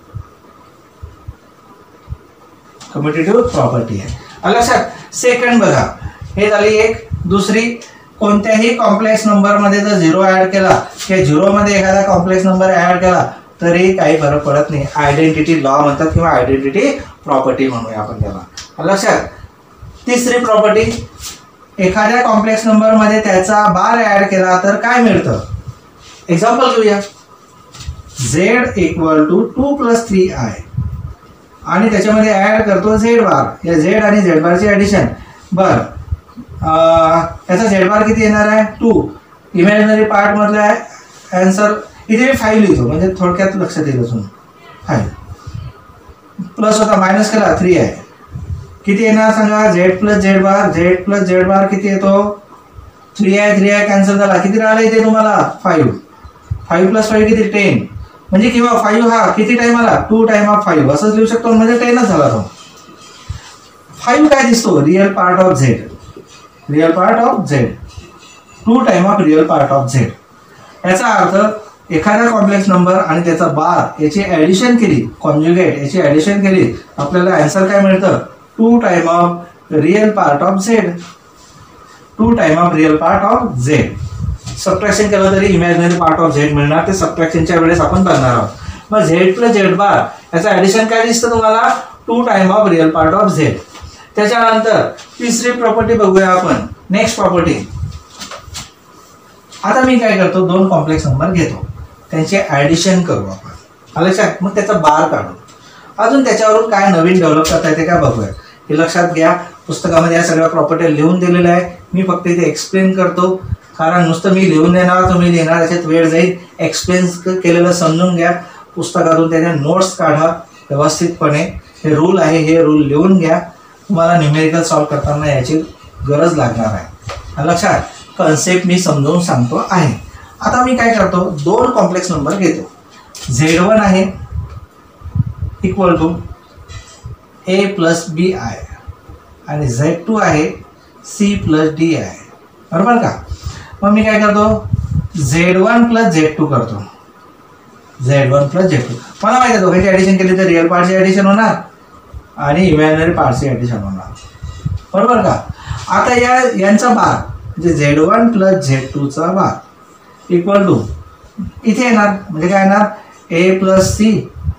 कम्युटेटिव्ह प्रॉपर्टी आहे. लक्षात. सेकंड बघा, हे झाली एक. दुसरी, कोणत्याही कॉम्प्लेक्स नंबर मध्ये जर 0 ॲड केला किंवा 0 मध्ये एखादा कॉम्प्लेक्स नंबर ॲड केला तरी काही फरक पडत नाही. आयडेंटिटी लॉ म्हणतात किंवा आयडेंटिटी प्रॉपर्टी म्हणूया आपण त्याला. लक्षात. तिसरी प्रॉपर्टी, एखाद्या कॉम्प्लेक्स नंबरमध्ये त्याचा बार ऍड केला तर काय मिळतं? एक्झाम्पल घेऊया. z इक्वल टू 2 + 3i आणि त्याच्यामध्ये ऍड करतो z बार. या z आणि z बारची ऍडिशन. बर, याचा z बार किती येणार आहे? 2. इमॅजिनरी पार्ट मधला आन्सर इथे मी 5 लिहितो म्हणजे थोडक्यात लक्षात येईल अजून. 5 प्लस होता मायनस केला 3 आहे. किती येणार सांगा? z + z बार. z + z बार किती येतो? 3 आहे कॅन्सल झाला. किती राहिला इथे तुम्हाला? 5. 5 + 5 किती? 10. म्हणजे किंवा 5 हा किती टाइम आला? 2 टाइम ऑफ 5 असंच लिहू शकतो म्हणजे 10च झाला तो. 5 काय दिसतो? Real part of z. Real part of z. 2 time of real part of z. याचा अर्थ एखादा कॉम्प्लेक्स नंबर आणि त्याचा बार याची ऍडिशन केली, कॉन्जुगेट याची ऍडिशन केली, आपल्याला आन्सर काय मिळतं? 2 time of real part of z. 2 time of real part of z. Subtraction केलं तरी इमॅजिनरी पार्ट ऑफ z मिळणार. ते सबट्रॅक्शनच्या वेळेस आपण करणार आहोत. मग z + z बार याचं ऍडिशन काय दिसतं तुम्हाला? 2 time of real part of z. त्याच्यानंतर तिसरी प्रॉपर्टी बघूया आपण. Next property. आता मी काय करतो? 2 कॉम्प्लेक्स नंबर घेतो, त्यांचे ऍडिशन करू आपण. लक्षात? मग त्याचा बार काढू. अजून त्याच्यावरून काय नवीन डेव्हलप करता येते का बघूया. हे लक्षात घ्या. पुस्तकामध्ये या सगळ्या प्रॉपर्टी लिहून दिलेल्या आहे. मी फक्त इथे एक्सप्लेन करतो, कारण नुसतं मी लिहून देणार तुम्ही लिहिणार त्याच्यात वेळ जाईल. एक्सप्लेन केलेलं समजून घ्या. पुस्तकातून त्याच्या नोट्स काढा व्यवस्थितपणे. हे रूल आहे, हे रूल लिहून घ्या. तुम्हाला न्यूमेरिकल सॉल्व करताना याची गरज लागणार आहे. लक्षात? कन्सेप्ट मी समजावून सांगतो आहे. आता मी काय करतो? 2 कॉम्प्लेक्स नंबर घेतो. z1 आहे इक्वल टू a + bi आणि z2 आहे c + d आहे. बरोबर का? मग मी काय करतो? z1 + z2 करतो. z1 + z2. मला माहिती आहे दोघांची ऍडिशन केली तर रिअल पार्टची ऍडिशन होणार आणि इमॅजिनरी पार्टची ऍडिशन होणार. बरोबर का? आता यांचा बार म्हणजे z1 + z2चा बार इक्वल टू इथे येणार म्हणजे काय येणार? a + c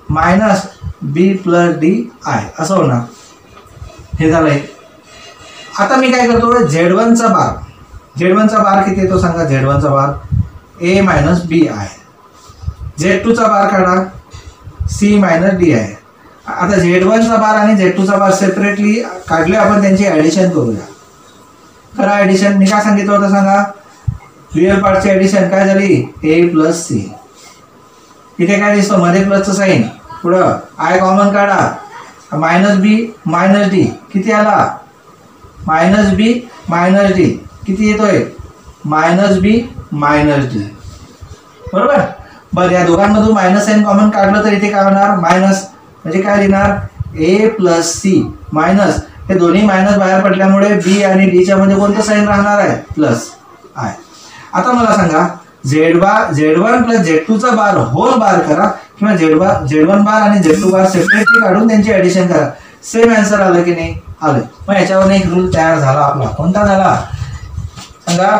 - b + d i असं होणार. हे झालंय. आता मी काय करतो? z1चा बार. z1चा बार किती येतो सांगा? z1चा बार a - b आहे. z2चा बार काढा c - d आहे. आता z1चा बार आणि z2चा बार सेपरेटली काढले आपण, त्यांची ऍडिशन करूया. करा ऍडिशन. मी काय सांगितलं होतं सांगा? रिअल पार्टची ऍडिशन काय झाली? a + c. इथे काय दिसतं? मध्ये प्लसचं साईन. पुढं i कॉमन काढा. -b - d किती आला? -b - d किती येतोय? -b - d. बरोबर? बरं, या दोघांमधून मायनस साईन कॉमन काढलं तर इथे काय होणार? मायनस म्हणजे काय लिहिणार? a + c मायनस हे दोन्ही मायनस बाहेर पडल्यामुळे b आणि d च्या मध्ये कोणतं साईन राहणार आहे? +i. आता मला सांगा z1 + z2चा बार होल बार करा किंवा z1 बार आणि z2 बार सेपरेटली काढून त्यांची ऍडिशन करा. सेम आन्सर आलं की नाही? आलं. मग याच्यावर एक रूल तयार झाला आपला. कोणता झाला सांगा?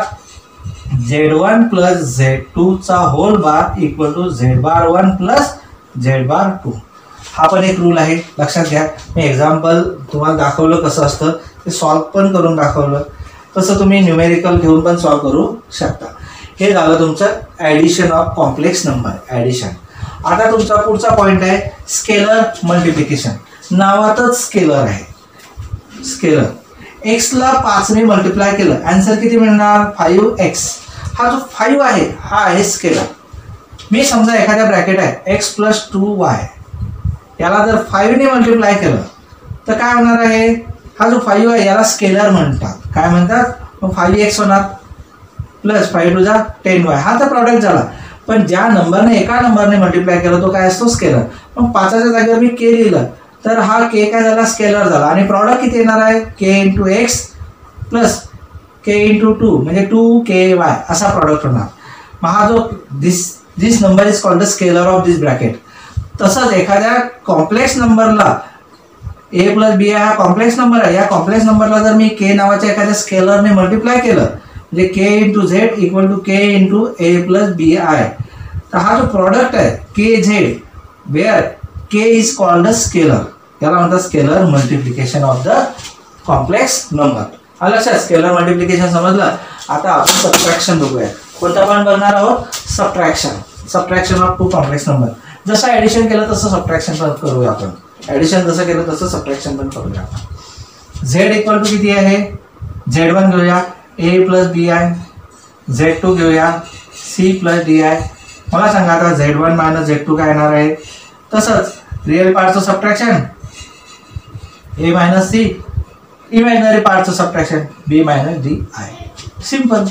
z1 + z2चा whole bar equal to z1 + z2. हा पण एक रूल आहे, लक्षात घ्या. मी एक्झाम्पल तुम्हाला दाखवलं कसं असतं, ते सॉल्व पण करून दाखवलं. तसं तुम्ही न्यूमेरिकल घेऊन पण सॉल्व करू शकता. हे झालं तुमचं addition of complex number, addition. आता तुमचा पुढचा पॉईंट आहे स्केलर मल्टिप्लिकेशन. नावातच स्केलर आहे. स्केलर एक्सला 5 ने मल्टिप्लाय केलं, आन्सर किती मिळणार? 5x. हा जो 5 आहे हा आहे स्केलर. मी समजा एखाद्या ब्रॅकेट आहे x + 2y, याला जर 5 ने मल्टिप्लाय केलं तर काय होणार आहे? हा जो 5 आहे याला स्केलर म्हणतात. काय म्हणतात? मग 5x होणार प्लस 5 × 10y. हा तर प्रॉडक्ट झाला. पण ज्या नंबरने एका नंबरने मल्टिप्लाय केलं तो काय असतो? स्केलर. मग 5च्या जागेवर मी k लिहिलं तर हा k काय झाला? स्केलर झाला. आणि प्रॉडक्ट किती येणार आहे? k × x प्लस k × 2 म्हणजे 2ky असा प्रॉडक्ट होणार. मग हा जो this number is called the scalar of this bracket. तसंच एखाद्या कॉम्प्लेक्स नंबरला a + b हा कॉम्प्लेक्स नंबर आहे. या कॉम्प्लेक्स नंबरला जर मी k नावाच्या एखाद्या स्केलरने मल्टिप्लाय केलं म्हणजे k × z = k × a + bi, तर हा जो प्रॉडक्ट आहे kz where k is called a scalar, याला म्हणतात scalar multiplication of the complex number. आलं लक्षात? स्केलर मल्टिप्लिकेशन समजलं. आता आपण सबट्रॅक्शन बघूया. कोणता पॉईंट बघणार आहोत? Subtraction of two complex number. जसं ऍडिशन केलं तसं सबट्रॅक्शन पण करूया आपण. ऍडिशन जसं केलं तसं सबट्रॅक्शन पण करूया आपण. झेड इक्वल टू किती आहे? Z1 घेऊया a plus b I, Z2 घेऊया c प्लस डी आय. मला सांगा आता Z1 मायनस Z2 काय येणार आहे? तसंच रिअल पार्टचं subtraction a minus c, imaginary पार्टचं subtraction b minus d i. Simple.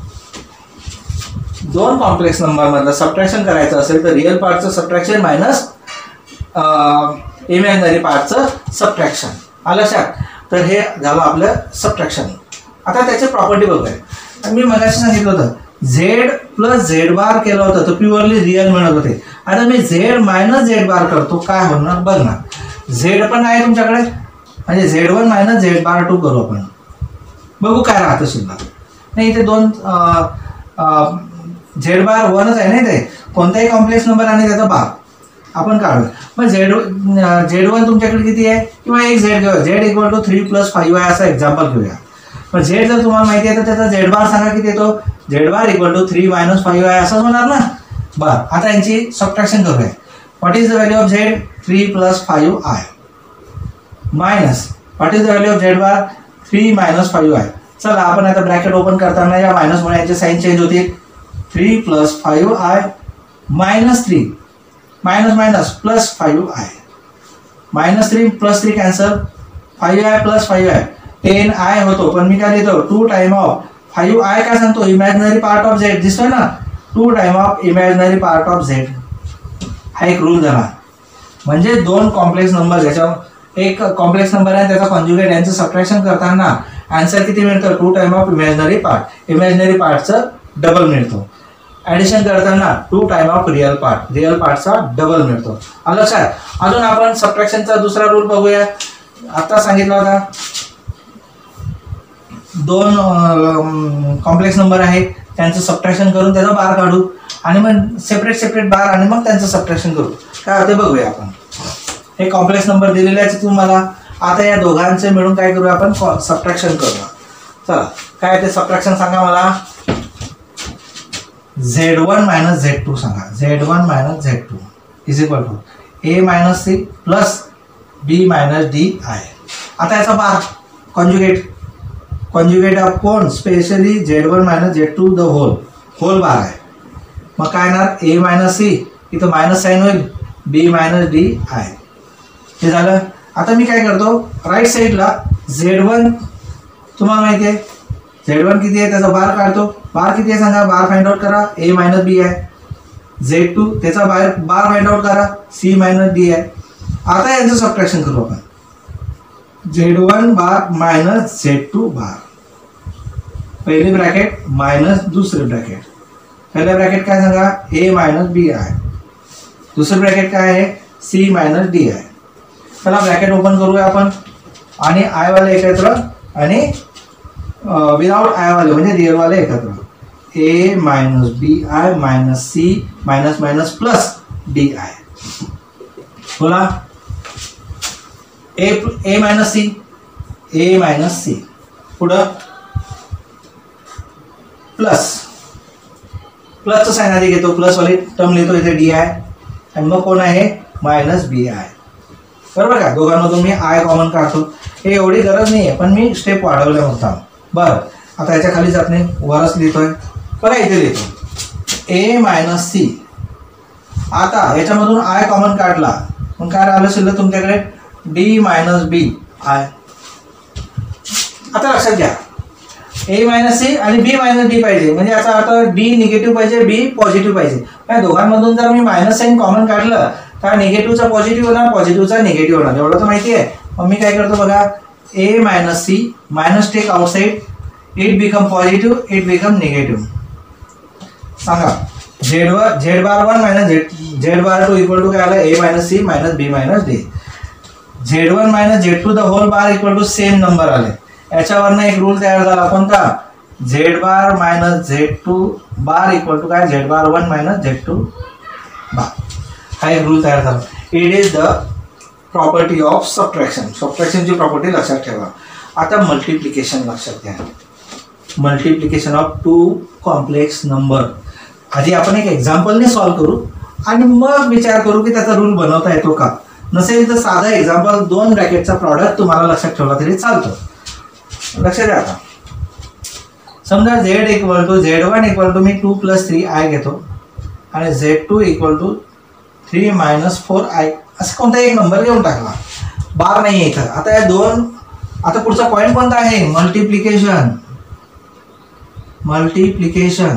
दोन कॉम्प्लेक्स नंबर मधलं सबट्रॅक्शन करायचं असेल तर रिअल पार्टचं सबट्रॅक्शन मायनस इमॅजिनरी पार्टचं सबट्रॅक्शन. आलं लक्षात? तर हे झालं आपलं सबट्रॅक्शन. आता त्याची प्रॉपर्टी बघूया. मी मगाशी सांगितलं होतं झेड प्लस झेड बार केलं होतं तर प्युअरली रिअल मिळत होते. आता मी झेड मायनस झेड बार करतो, काय होणार बघणार. झेड पण आहे तुमच्याकडे म्हणजे Z1 मायनस झेड बार 2 करू आपण, बघू काय राहतं शिल्लक. नाही इथे दोन झेड बार 1च आहे नाही, ते कोणताही कॉम्प्लेक्स नंबर आणि त्याचा बार आपण काढूया. मग Z1 तुमच्याकडे किती आहे? किंवा एक झेड घेऊया. Z इक्वल टू 3 प्लस 5 आहे असं एक्झाम्पल घेऊया. पण झेड जर तुम्हाला माहिती आहे तर त्याचा झेड बार सांगा किती येतो? Z bar equal to 3 minus 5 आहे असंच होणार ना. बरं, आता यांची सबट्रॅक्शन करूया. What is the value of z? 3 plus 5 i minus what is the value of z bar? 3 minus 5 i. चला आपण आता ब्रॅकेट ओपन करताना या मायनसमुळे याचे साईन चेंज होतील. 3 plus 5 i minus 3 minus minus plus 5 i. Minus 3 plus 3 cancel. 5 i plus 5 i 10 i होतो. पण मी काय लिहितो? 2 टाइम ऑफ 5 आय काय सांगतो? इमॅजिनरी पार्ट ऑफ झेड दिसतोय ना. 2 time of imaginary part of z. हा एक रूल झाला. म्हणजे दोन कॉम्प्लेक्स नंबर ज्याच्या एक कॉम्प्लेक्स नंबर आहे त्याचा कॉन्ज्युगेट यांचं सबट्रॅक्शन करताना आन्सर किती मिळतं? 2 time of imaginary part. Imaginary पार्टचं डबल मिळतो. ऍडिशन करताना 2 time of real part. Real पार्टचा डबल मिळतो. आलं लक्षात? अजून आपण सबट्रॅक्शनचा दुसरा रूल बघूया. आता सांगितला होता दोन कॉम्प्लेक्स नंबर आहेत त्यांचं सबट्रॅक्शन करून त्याचा बार काढू आणि मग सेपरेट बार आणि मग त्यांचं सबट्रॅक्शन करू. काय होते बघूया आपण. हे कॉम्प्लेक्स नंबर दिलेले आहेत तुम्हाला. आता या दोघांचे मिळून काय करूया आपण? सबट्रॅक्शन करूया. चला काय ते सबट्रॅक्शन सांगा मला. Z1 मायनस Z2 सांगा. Z1 minus Z2 is equal to a minus c plus b minus d i. आता याचा बार कॉन्ज्युगेट ऑफ कोण? Specially Z1 minus Z2 the whole bar आहे. मग काय येणार? a मायनस c इथं मायनस साईन होईल, b मायनस डी आय. हे झालं. आता मी काय करतो? राईट साईडला Z1 तुम्हाला माहिती आहे Z1 किती आहे त्याचा बार काढतो. बार किती आहे सांगा? बार फाइंड आउट करा. a मायनस बी आहे. Z2 त्याचा बार फाइंड आउट करा. c मायनस डी आहे. आता यांचं सबट्रॅक्शन करू आपण. Z1 बार मायनस Z2 बार. पहिली ब्रॅकेट मायनस दुसरी ब्रॅकेट. पहिल्या ब्रॅकेट काय सांगा? a मायनस बी आहे. दुसरी ब्रॅकेट काय आहे? c मायनस डी आहे. चला ब्रॅकेट ओपन करूया आपण आणि आय वाले एकत्र आणि विदाउट आय वाले म्हणजे रिअल वाले एकत्र. a minus b i minus c minus minus plus d i. बोला. a मायनस c पुढं प्लसचं साईन आधी घेतो. प्लस वाली टर्म लिहितो इथे डी आय आणि मग कोण आहे? Minus b i. बरोबर का? दोघांमधून मी आय कॉमन काढतो. हे एवढी गरज नाही आहे पण मी स्टेप वाढवल्या होता. बरं आता याच्या खाली जात नाही, वरच लिहितोय. बघा इथे लिहितो a मायनस सी. आता याच्यामधून आय कॉमन काढला मग काय राहिलं शिल्लक तुमच्याकडे? D minus b i. आता लक्षात घ्या a मायनस सी आणि b मायनस डी पाहिजे म्हणजे याचा अर्थ d निगेटिव्ह पाहिजे b पॉझिटिव्ह पाहिजे. या दोघांमधून जर मी मायनस साईन कॉमन काढलं तर निगेटिव्हचा पॉझिटिव्ह होणार, पॉझिटिव्हचा निगेटिव्ह होणार. एवढं तर माहिती आहे. मग मी काय करतो बघा. a minus c minus take outside it become positive it become negative. सांगा z bar 1 minus z bar 2 equal to काय आलं? a minus c minus b minus d. Z1 minus Z2 the whole bar equal to same number आले. याच्यावरनं एक rule तयार झाला कोणता? Z bar minus Z2 bar equal to काय? Z bar 1 minus Z2 bar. हा एक रूल तयार झाला. It is the property of subtraction. सबट्रॅक्शनची प्रॉपर्टी लक्षात ठेवा. आता मल्टिप्लिकेशन लक्षात घ्या, multiplication of two complex number. आधी आपण एक एक्झाम्पलने सॉल्व्ह करू आणि मग विचार करू की त्याचा रूल बनवता येतो का. नसेल तर साधा एक्झाम्पल 2 ब्रॅकेटचा प्रॉडक्ट तुम्हाला लक्षात ठेवला तरी चालतो. लक्षात द्या. आता समजा Z equal to Z1 equal to मी 2 + 3i घेतो आणि Z2 इक्वल टू 3 - 4i असं कोणताही एक नंबर घेऊन टाकला. बार नाही आहे इथं. आता या दोन, आता पुढचा पॉईंट कोणता आहे, multiplication. Multiplication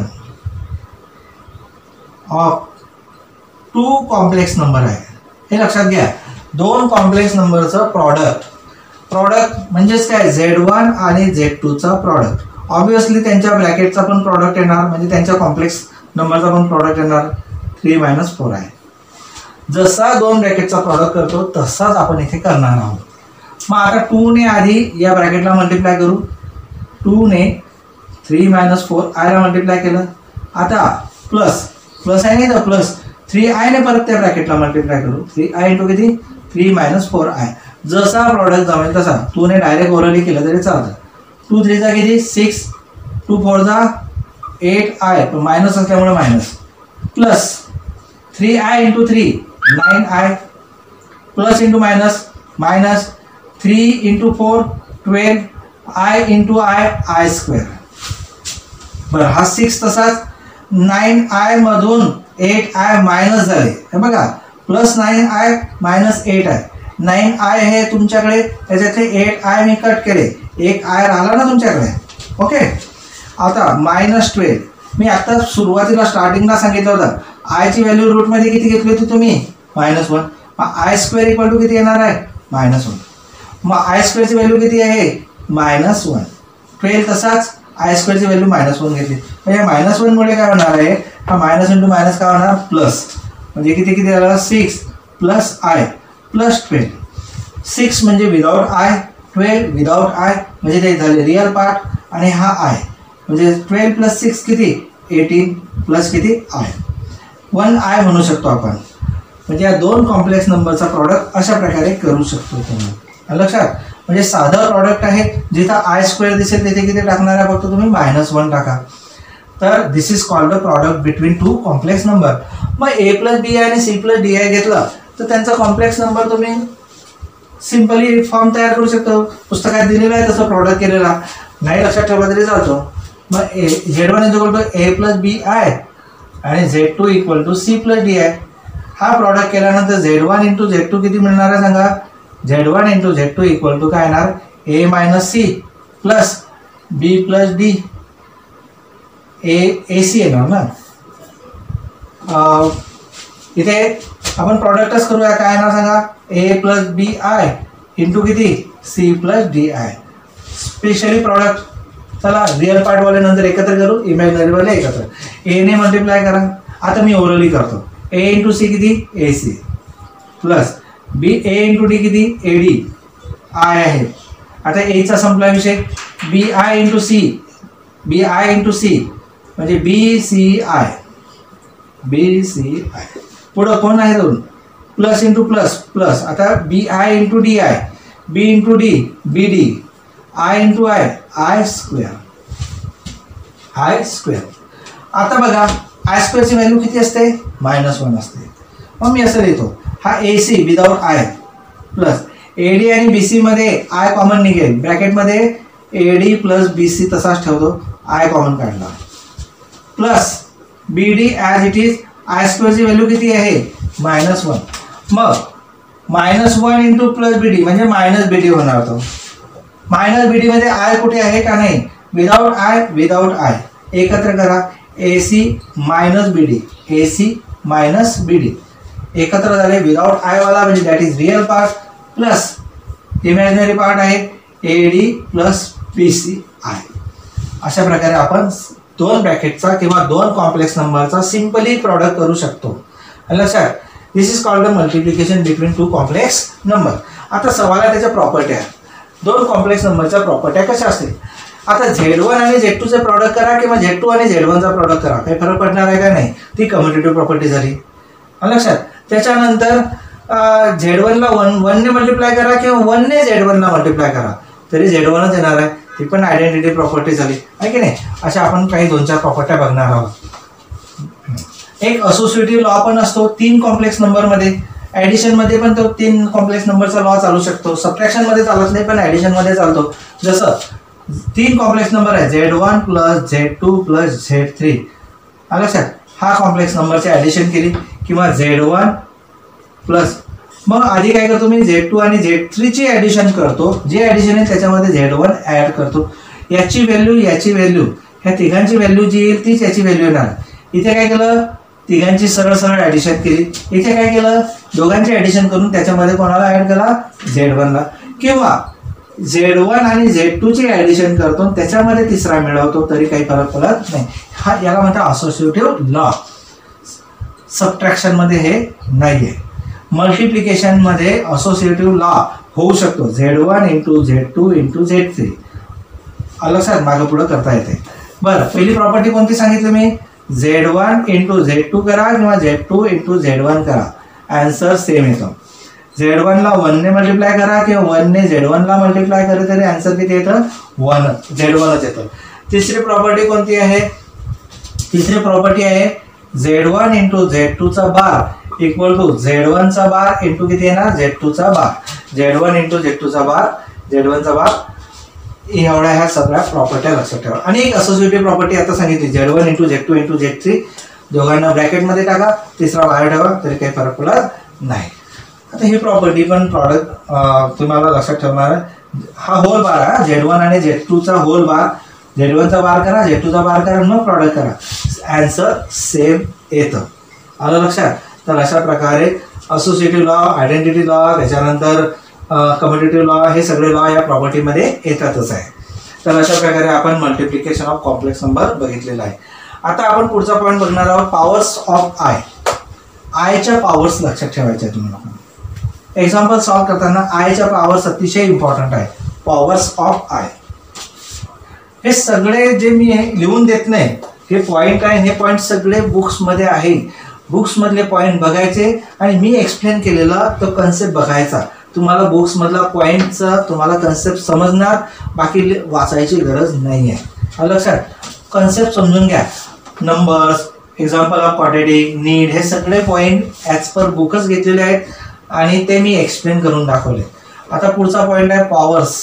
of two complex number आहे, हे लक्षात घ्या. 2 कॉम्प्लेक्स नंबरचं प्रॉडक्ट म्हणजेच काय, Z1 आणि Z2चा प्रॉडक्ट. ऑब्विसली त्यांच्या ब्रॅकेटचा पण प्रॉडक्ट येणार, म्हणजे त्यांच्या कॉम्प्लेक्स नंबरचा पण प्रॉडक्ट येणार. 3 - 4 आहे. जसा 2 ब्रॅकेटचा प्रॉडक्ट करतो तसाच आपण इथे करणार आहोत. मग आता 2 ने आधी या ब्रॅकेटला मल्टिप्लाय करू. 2 ने 3 - 4i ला मल्टिप्लाय केलं. आता प्लस आहे नाही तर प्लस 3i ने परत त्या ब्रॅकेटला मल्टिप्लाय करू. 3i इंटू किती, 3 - 4i. जसा प्रॉडक्ट जमेल तसा. 2 ने डायरेक्ट ओरली केलं तरी चालतं. 2 3 जा किती, 6, 2 4 जा 8i, पण मायनस असल्यामुळे minus, plus 3i into 3 9i, plus into minus minus 3 into 4 12i into i square. बरं, हा 6 तसाच 9i मधून 8i मायनस झाले. हे बघा, plus 9i minus 8i. 9i हे तुमच्याकडे, त्याच्यातले 8i मी कट केले, एक i राहिला ना तुमच्याकडे. ओके. आता -12 मी आता सुरुवातीला स्टार्टिंगला सांगितलं होतं, आय ची व्हॅल्यू रूटमध्ये किती घेतली होती तुम्ही, -1. मग i स्क्वेअर इक्वल टू किती येणार आहे, -1. मग i स्क्वेअरची व्हॅल्यू किती आहे, -1. 12 तसाच i स्क्वेअरची व्हॅल्यू -1 घेतली. म्हणजे -1 मुळे काय होणार आहे, हा मायनस इंटू मायनस काय होणार, प्लस. म्हणजे किती झालं, 6 प्लस i प्लस 12. 6 म्हणजे विदाउट i, 12 विदाउट i, म्हणजे ते झाले रिअल पार्ट. आणि हा i म्हणजे 12 + 6 किती, 18 प्लस किती i, 1i म्हणू शकतो आपण. म्हणजे या 2 कॉम्प्लेक्स नंबरचा प्रॉडक्ट अशा प्रकारे करू शकतो तुम्ही. लक्षात. म्हणजे साधं प्रॉडक्ट आहे, जिथं i स्क्वेअर दिसेल तिथे किती टाकणार आहे, फक्त तुम्ही -1 टाका. तर this is called a product between 2 complex number. मग a + bi आणि c + di घेतलं तर त्यांचा कॉम्प्लेक्स नंबर तुम्ही सिंपली फॉर्म तयार करू शकतो. पुस्तकात दिलेला आहे तसं प्रॉडक्ट केलेला, नाही लक्षात ठेवला तरी चालतो. मग Z1 = a + bi आणि Z2 = c + di. हा प्रॉडक्ट केल्यानंतर Z1 × Z2 किती मिळणार आहे सांगा. Z1 × Z2 इक्वल टू काय येणार, a - c plus b + d, ac येणार ना. इथे आपण प्रॉडक्टच करूया, काय येणार सांगा, a + bi इंटू किती, c + di. Specially product. चला रिअल पार्टवाले नंतर एकत्र करू, इमॅजिनरीवाले एकत्र. a ने मल्टिप्लाय करा. आता मी ओरली करतो. a × c किती, ac प्लस a × d किती, ad, i आहे. आता a चा संपला विषय. bi × c म्हणजे bci. पुढं कोण आहे दोन, प्लस इंटू प्लस प्लस. आता bi × di, b × d bd, i × i square. आता बघा i स्क्वेअरची व्हॅल्यू किती असते, -1 असते. मग मी असं लिहितो, हा ac without i plus ad आणि bc मध्ये i कॉमन निघेल. ब्रॅकेटमध्ये ad + bc तसाच ठेवतो, i कॉमन काढला, plus bd as it is. i स्क्वेअरची व्हॅल्यू किती आहे, -1. मग -1 इंटू प्लस bd म्हणजे -bd होणार. तो -bd मध्ये i कुठे आहे का नाही, विदाउट i. एकत्र करा, ac - bd एकत्र झाले. विदाउट i वाला म्हणजे that is real part, plus imaginary part आहे ad + bci. अशा प्रकारे आपण 2 ब्रॅकेटचा किंवा 2 कॉम्प्लेक्स नंबरचा सिंपली प्रॉडक्ट करू शकतो. लक्षात. This is called the multiplication between 2 complex number. आता सवाला त्याच्या प्रॉपर्ट्या, 2 कॉम्प्लेक्स नंबरच्या प्रॉपर्ट्या कशा असतील. आता Z1 आणि Z2चे प्रॉडक्ट करा किंवा Z2 आणि Z1चा प्रॉडक्ट करा, काही फरक पडणार आहे का नाही, ती कम्युटेटिव्ह प्रॉपर्टी झाली. लक्षात. त्याच्यानंतर Z1 ला 1 ने मल्टिप्लाय करा किंवा 1 ने Z1 ला मल्टिप्लाय करा, तरी Z1च येणार आहे. ती पण आयडेंटिटी प्रॉपर्टी झाली आहे की नाही. अशा आपण काही 2-4 प्रॉपर्ट्या बघणार आहोत. एक असोसिएटिव्ह लॉ पण असतो 3 कॉम्प्लेक्स नंबरमध्ये. ॲडिशन मध्ये पण तो 3 कॉम्प्लेक्स नंबरचा लॉ चालू शकतो. सबट्रॅक्शन मध्ये चालत नाही पण ॲडिशन मध्ये चालतो. जसं 3 कॉम्प्लेक्स नंबर आहे Z1 + Z2 + Z3. लक्षात, हा कॉम्प्लेक्स नंबरची ॲडिशन केली किंवा Z1 प्लस, मग आधी काय करतो मी Z2 आणि Z3 ची ॲडिशन करतो. जे ॲडिशन आहे त्याच्यामध्ये Z1 ॲड करतो. याची व्हॅल्यू ह्या तिघांची व्हॅल्यू जी येईल तीच याची व्हॅल्यू येणार. इथे काय केलं, तिघांची सरळ सरळ ॲडिशन केली. इथे काय केलं, दोघांची ॲडिशन करून त्याच्यामध्ये कोणाला ॲड केला, Z1ला. किंवा Z1 आणि Z2 ची ॲडिशन करतो त्याच्यामध्ये तिसरा मिळवतो तरी काही फरक पडत नाही. हा याला म्हणतात असोसिएटिव्ह लॉ. सबट्रॅक्शन मध्ये हे नाहीये. मल्टिप्लिकेशन मध्ये असोसिएटिव्ह लॉ होऊ शकतो. Z1 × Z2 × Z3. लक्षात, मागं पुढं करता येते. बरं, पहिली प्रॉपर्टी कोणती सांगितली मी, Z1 × Z2 करा किंवा Z2 × Z1 करा, आन्सर सेम येतो. Z1 ला 1 ने मल्टिप्लाय करा किंवा 1 ने Z1 ला मल्टिप्लाय करा तरी आन्सर किती येतं, Z1च येतं. तिसरी प्रॉपर्टी कोणती आहे, तिसरी प्रॉपर्टी आहे Z1 × Z2 चा बार = Z1 चा बार इंटू किती येणार, Z2 चा बार. Z1 × Z2 चा बार, Z1 चा बार. एवढ्या ह्या सगळ्या प्रॉपर्ट्या लक्षात ठेवा. आणि एक असोसिएटिव्ह प्रॉपर्टी आता सांगितली, Z1 × Z2 × Z3. दोघांना ब्रॅकेटमध्ये टाका, तिसरा बाहेर ठेवा तरी काही फरक पडत नाही. आता ही प्रॉपर्टी पण प्रॉडक्ट तुम्हाला लक्षात ठेवणार आहे. हा होल बार आहे, Z1 आणि Z2 चा होल बार. Z1 चा बार करा, Z2 चा बार करा, मग प्रॉडक्ट करा, आन्सर सेम येतं. आलं लक्षात. तर अशा प्रकारे असोसिएटिव्ह लॉ, आयडेंटिटी लॉ, त्याच्यानंतर कम्युटेटिव्ह लॉ, हे सगळे लॉ या प्रॉपर्टीमध्ये येतातच आहे. तर अशा प्रकारे आपण मल्टिप्लिकेशन ऑफ कॉम्प्लेक्स नंबर बघितलेला आहे. आता आपण पुढचा पॉईंट बघणार आहोत, पॉवर्स ऑफ आय. आयच्या पॉवर्स लक्षात ठेवायच्या तुम्हाला. एक्झाम्पल सॉल्व्ह करताना आयच्या पॉवर्स अतिशय इम्पॉर्टंट आहे. पॉवर्स ऑफ आय हे सगळे जे मी लिहून देत नाही, हे पॉईंट आहे, हे पॉईंट सगळे बुक्समध्ये आहे. बुक्समधले पॉईंट बघायचे आणि मी एक्सप्लेन केलेला तो कन्सेप्ट बघायचा. तुम्हाला बुक्समधला पॉईंटचा तुम्हाला कन्सेप्ट समजणार, बाकी वाचायची गरज नाही आहे. लक्षात, कन्सेप्ट समजून घ्या. Numbers, example of quadratic, need, हे सगळे पॉईंट ॲज पर बुकच घेतलेले आहेत आणि ते मी एक्सप्लेन करून दाखवले. आता पुढचा पॉईंट आहे पॉवर्स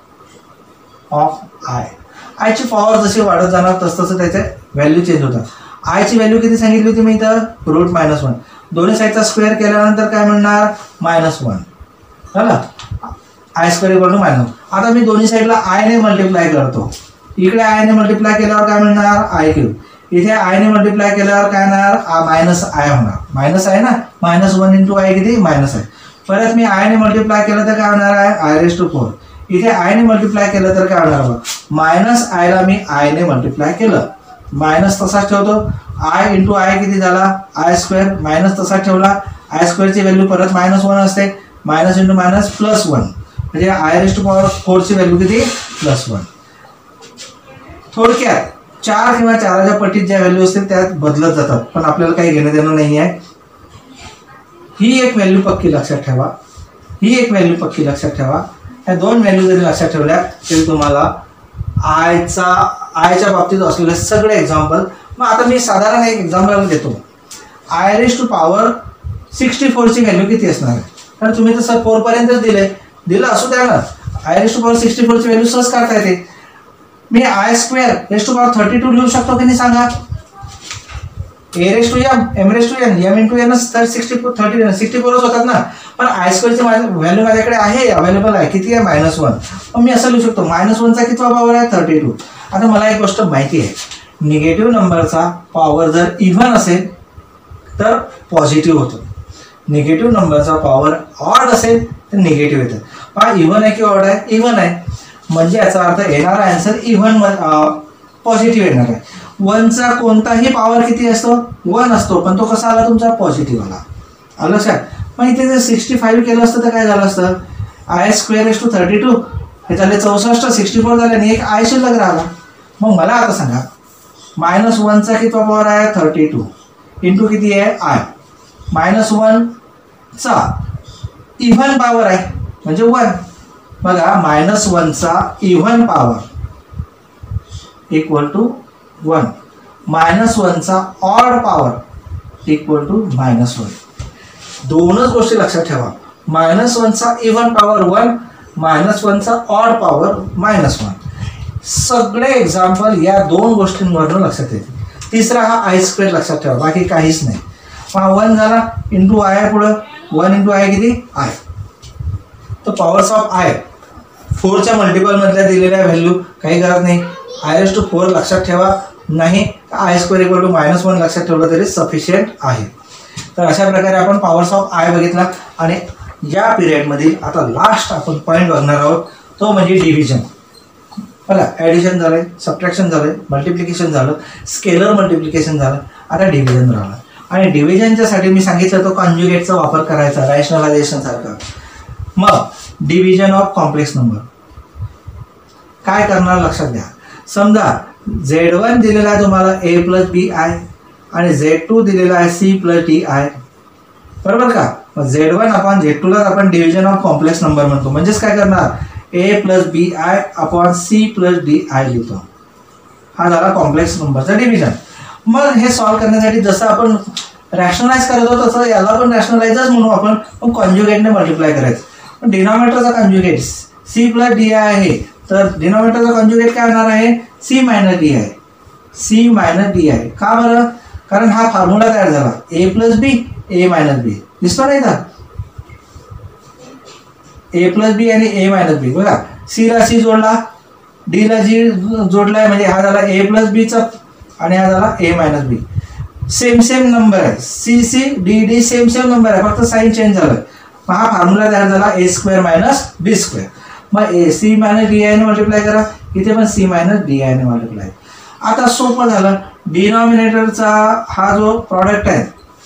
ऑफ आय. आयची पॉवर जशी वाढत जाणार तसं त्याचे व्हॅल्यू चेंज होतात. आयची व्हॅल्यू किती सांगितली होती मी इथं, √-1. दोन्ही साईडचा स्क्वेअर केल्यानंतर काय म्हणणार, -1. झालं, I² = -1. आता मी दोन्ही साईडला आय ने मल्टिप्लाय करतो. इकडे आय ने मल्टिप्लाय केल्यावर काय म्हणणार, I³. इथे आय ने मल्टिप्लाय केल्यावर काय येणार, -I होणार. मायनस आहे ना, -1 × I किती, -I. परत मी आय ने मल्टिप्लाय केलं तर काय होणार आहे, I⁴. इथे आय ने मल्टिप्लाय केलं तर काय होणार, -I ला मी आय ने मल्टिप्लाय केलं, मायनस तसाच ठेवतो. I × I किती झाला, I² मायनस तसाच ठेवला. I² ची व्हॅल्यू परत -1 असते. मायनस × मायनस +1 म्हणजे I⁴ ची व्हॅल्यू किती, +1. थोडक्यात 4 किंवा 4च्या पटीत ज्या व्हॅल्यू असतील त्यात बदलत जातात, पण आपल्याला काही घेणं देणं नाही आहे. ही एक व्हॅल्यू पक्की लक्षात ठेवा, ही एक व्हॅल्यू पक्की लक्षात ठेवा. ह्या 2 व्हॅल्यू जरी लक्षात ठेवल्या तरी तुम्हाला आयच्या बाबतीत असलेले सगळे एक्झाम्पल. मग आता मी साधारण एक एक्झाम्पल देतो. I⁴ ची व्हॅल्यू किती असणार आहे, कारण तुम्ही तसं 4 पर्यंतच दिलं असू द्या ना. I⁴ ची व्हॅल्यू सहज काढता येते. मी I² 32 लिहू शकतो की नाही सांगा. A⁴m m × n 64 होतात ना. पण I² ची व्हॅल्यू माझ्याकडे आहे, अवेलेबल आहे, किती आहे, -1. मग मी असं लिहू शकतो, -1चा किती पॉवर आहे, 32. आता मला एक गोष्ट माहिती आहे, निगेटिव्ह नंबरचा पॉवर जर इव्हन असेल तर पॉझिटिव्ह होतो. निगेटिव्ह नंबरचा पॉवर ऑड असेल तर निगेटिव्ह येतं. पहा, इव्हन आहे की ऑड आहे, इव्हन आहे, म्हणजे याचा अर्थ येणारा आन्सर इव्हन पॉझिटिव्ह येणार आहे. 1चा कोणताही पॉवर किती असतो, 1 असतो, पण तो कसा आला तुमचा, पॉझिटिव्ह आला. आलं लक्षात. मग इथे जर 65 केलं असतं तर काय झालं असतं, I² 32 हे झाले 64, 64 झाले आणि एक आय शिल्लक राहिला. मग मला आता सांगा, -1चा किती पॉवर आहे, 32 इंटू किती आहे, आय. -1चा इव्हन पॉवर आहे म्हणजे 1, बघा -1चा इव्हन पॉवर इक्वल टू 1, -1चा ऑड पॉवर इक्वल टू -1. दोनच गोष्टी लक्षात ठेवा, -1चा इव्हन पॉवर 1, -1चा ऑड पॉवर -1. सगळे एक्झाम्पल या दोन गोष्टींवरून लक्षात येते. तिसरा हा आय स्क्वेअर लक्षात ठेवा, बाकी काहीच नाही. 1 झाला इंटू आय, पुढं 1 इंटू आय किती आय. तर पॉवर्स ऑफ आय 4च्या मल्टिपल मधल्या दिलेल्या व्हॅल्यू काही गरज नाही. I⁴ लक्षात ठेवा, नाही आय स्क्वेअर इक्वल टू -1 लक्षात ठेवलं तरी सफिशियंट आहे. तर अशा प्रकारे आपण पॉवर्स ऑफ आय बघितला. आणि या पिरियडमधील आता लास्ट आपण पॉईंट बघणार आहोत, तो म्हणजे डिव्हिजन. बघा, ॲडिशन झालंय, सबट्रॅक्शन झालंय, मल्टिप्लिकेशन झालं, स्केलर मल्टिप्लिकेशन झालं, आता डिव्हिजन राहिलं. आणि डिव्हिजनच्यासाठी मी सांगितलं तो कॉन्जुगेटचा वापर करायचा, रॅशनलायझेशन सारखा. मग डिव्हिजन ऑफ कॉम्प्लेक्स नंबर काय करणार लक्षात घ्या. समजा Z1 दिलेला आहे तुम्हाला a + bi आणि Z2 दिलेला आहे c + di, बरोबर का. मग Z1 अपॉन Z2 ला आपण डिव्हिजन ऑफ कॉम्प्लेक्स नंबर म्हणतो. म्हणजेच काय करणार, a + bi upon c + di लिहितो. हा झाला कॉम्प्लेक्स नंबरचा डिव्हिजन. मग हे सॉल्व्ह करण्यासाठी जसं आपण रॅशनलाइज करत होतो तसं याला पण रॅशनलाइजच म्हणू आपण, पण कॉन्जुगेटने मल्टिप्लाय करायचं. पण डिनॉमिनेटरचा कॉन्जुगेट c + di आहे, तर डिनॉमिनेटरचा कॉन्जुगेट काय होणार आहे, c - di. c - di का बरं, कारण हा फॉर्म्युला तयार झाला a + b a - b. दिसतो नाही का, a + b आणि a - b. बघा, c ला c जोडला, d ला g जोडलाय, म्हणजे हा झाला a + b चा आणि हा झाला a - b. सेम नंबर आहे, c d सेम नंबर आहे, फक्त साइन चेंज झालं. मग हा फॉर्म्युला तयार झाला a² - b². मग c - di ने मल्टिप्लाय करा, इथे पण c - di ने मल्टिप्लाय. आता सोपं झालं. डिनॉमिनेटरचा हा जो प्रॉडक्ट आहे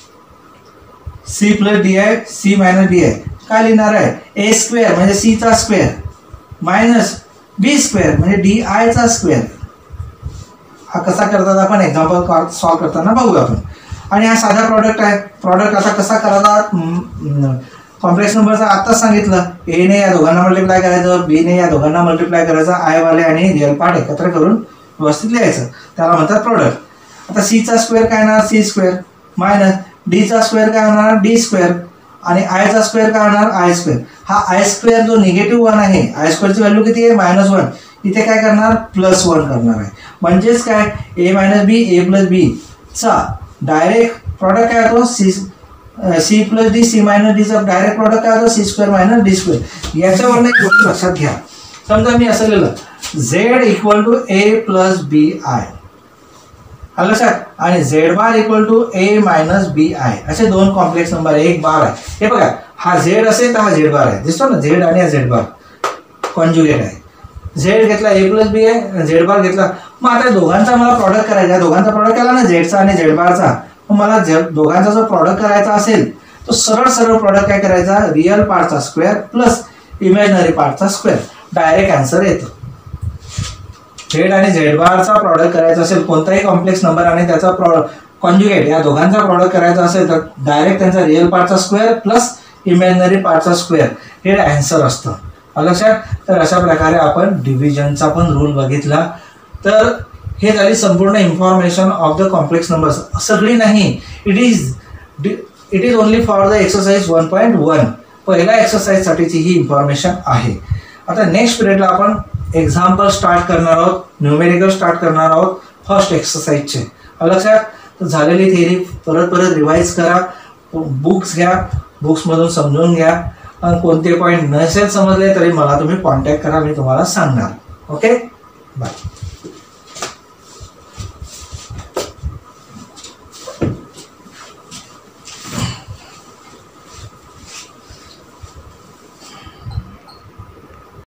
c + di, c - di काय लिहिणार आहे, a² म्हणजे c चा स्क्वेअर मायनस b² म्हणजे di चा स्क्वेअर. हा कसा करतात आपण एक्झाम्पल सॉल्व्ह करताना बघू आपण. आणि हा साधा प्रॉडक्ट आहे. प्रॉडक्ट आता कसा करायचा, कॉम्प्लेक्स नंबरचा आत्ताच सांगितलं, ए ने या दोघांना मल्टिप्लाय करायचं, बी ने या दोघांना मल्टिप्लाय करायचं, आय वाले आणि रिअल पार्ट एकत्र करून व्यवस्थित लिहायचं, त्याला म्हणतात प्रॉडक्ट. आता c चा स्क्वेअर काय होणार, c² मायनस d चा स्क्वेअर काय होणार, d² आणि आय चा स्क्वेअर काय होणार, i². हा i² जो निगेटिव्ह 1 आहे, i² ची व्हॅल्यू किती आहे, -1. इथे काय करणार, +1 करणार आहे. म्हणजेच काय, a - b a + b चा डायरेक्ट प्रॉडक्ट काय होतो, c + d c - d चा डायरेक्ट प्रॉडक्ट काय होतो, c² - d². याच्यावरून एक गोष्ट लक्षात घ्या. समजा मी असं लिहिलं z = a + bi लक्षात, आणि z बार = a - bi असे दोन कॉम्प्लेक्स नंबर, एक बार आहे. हे बघा, हा z असेल तर हा z बार आहे, दिसतो ना, z आणि z बार कॉन्जुगेट आहे. z घेतला a + b आहे, z बार घेतला. मग आता दोघांचा मला प्रॉडक्ट करायचा, दोघांचा प्रॉडक्ट केला ना z चा आणि z बारचा. मग मला दोघांचा जो प्रॉडक्ट करायचा असेल तो सरळ प्रॉडक्ट काय करायचा, रिअल पार्टचा स्क्वेअर प्लस इमॅजिनरी पार्टचा स्क्वेअर, डायरेक्ट आन्सर येतो. z आणि z बारचा प्रॉडक्ट करायचा असेल कोणताही कॉम्प्लेक्स नंबर आणि त्याचा कॉन्जुगेट या दोघांचा प्रॉडक्ट करायचा असेल तर डायरेक्ट त्यांचा रिअल पार्टचा स्क्वेअर प्लस इमॅजिनरी पार्टचा स्क्वेअर हे आन्सर असतं. लक्षात. तर अशा प्रकारे आपण डिव्हिजनचा पण रूल बघितला. तर हे झाली संपूर्ण information of the complex numbers. सगळी नाही, it is only for the exercise 1.1. पहिल्या एक्सरसाइज साठीची ही इन्फॉर्मेशन आहे. आता नेक्स्ट पिरियडला आपण एक्झाम्पल स्टार्ट करणार आहोत, न्यूमेरिकल स्टार्ट करणार आहोत फर्स्ट एक्सरसाइजचे. लक्षात. तर झालेली थिअरी परत रिवाइज करा, बुक्स घ्या, बुक्समधून समजून घ्या. कोणते पॉईंट नसेल समजले तरी मला तुम्ही कॉन्टॅक्ट करा, मी तुम्हाला सांगणार. Okay, bye.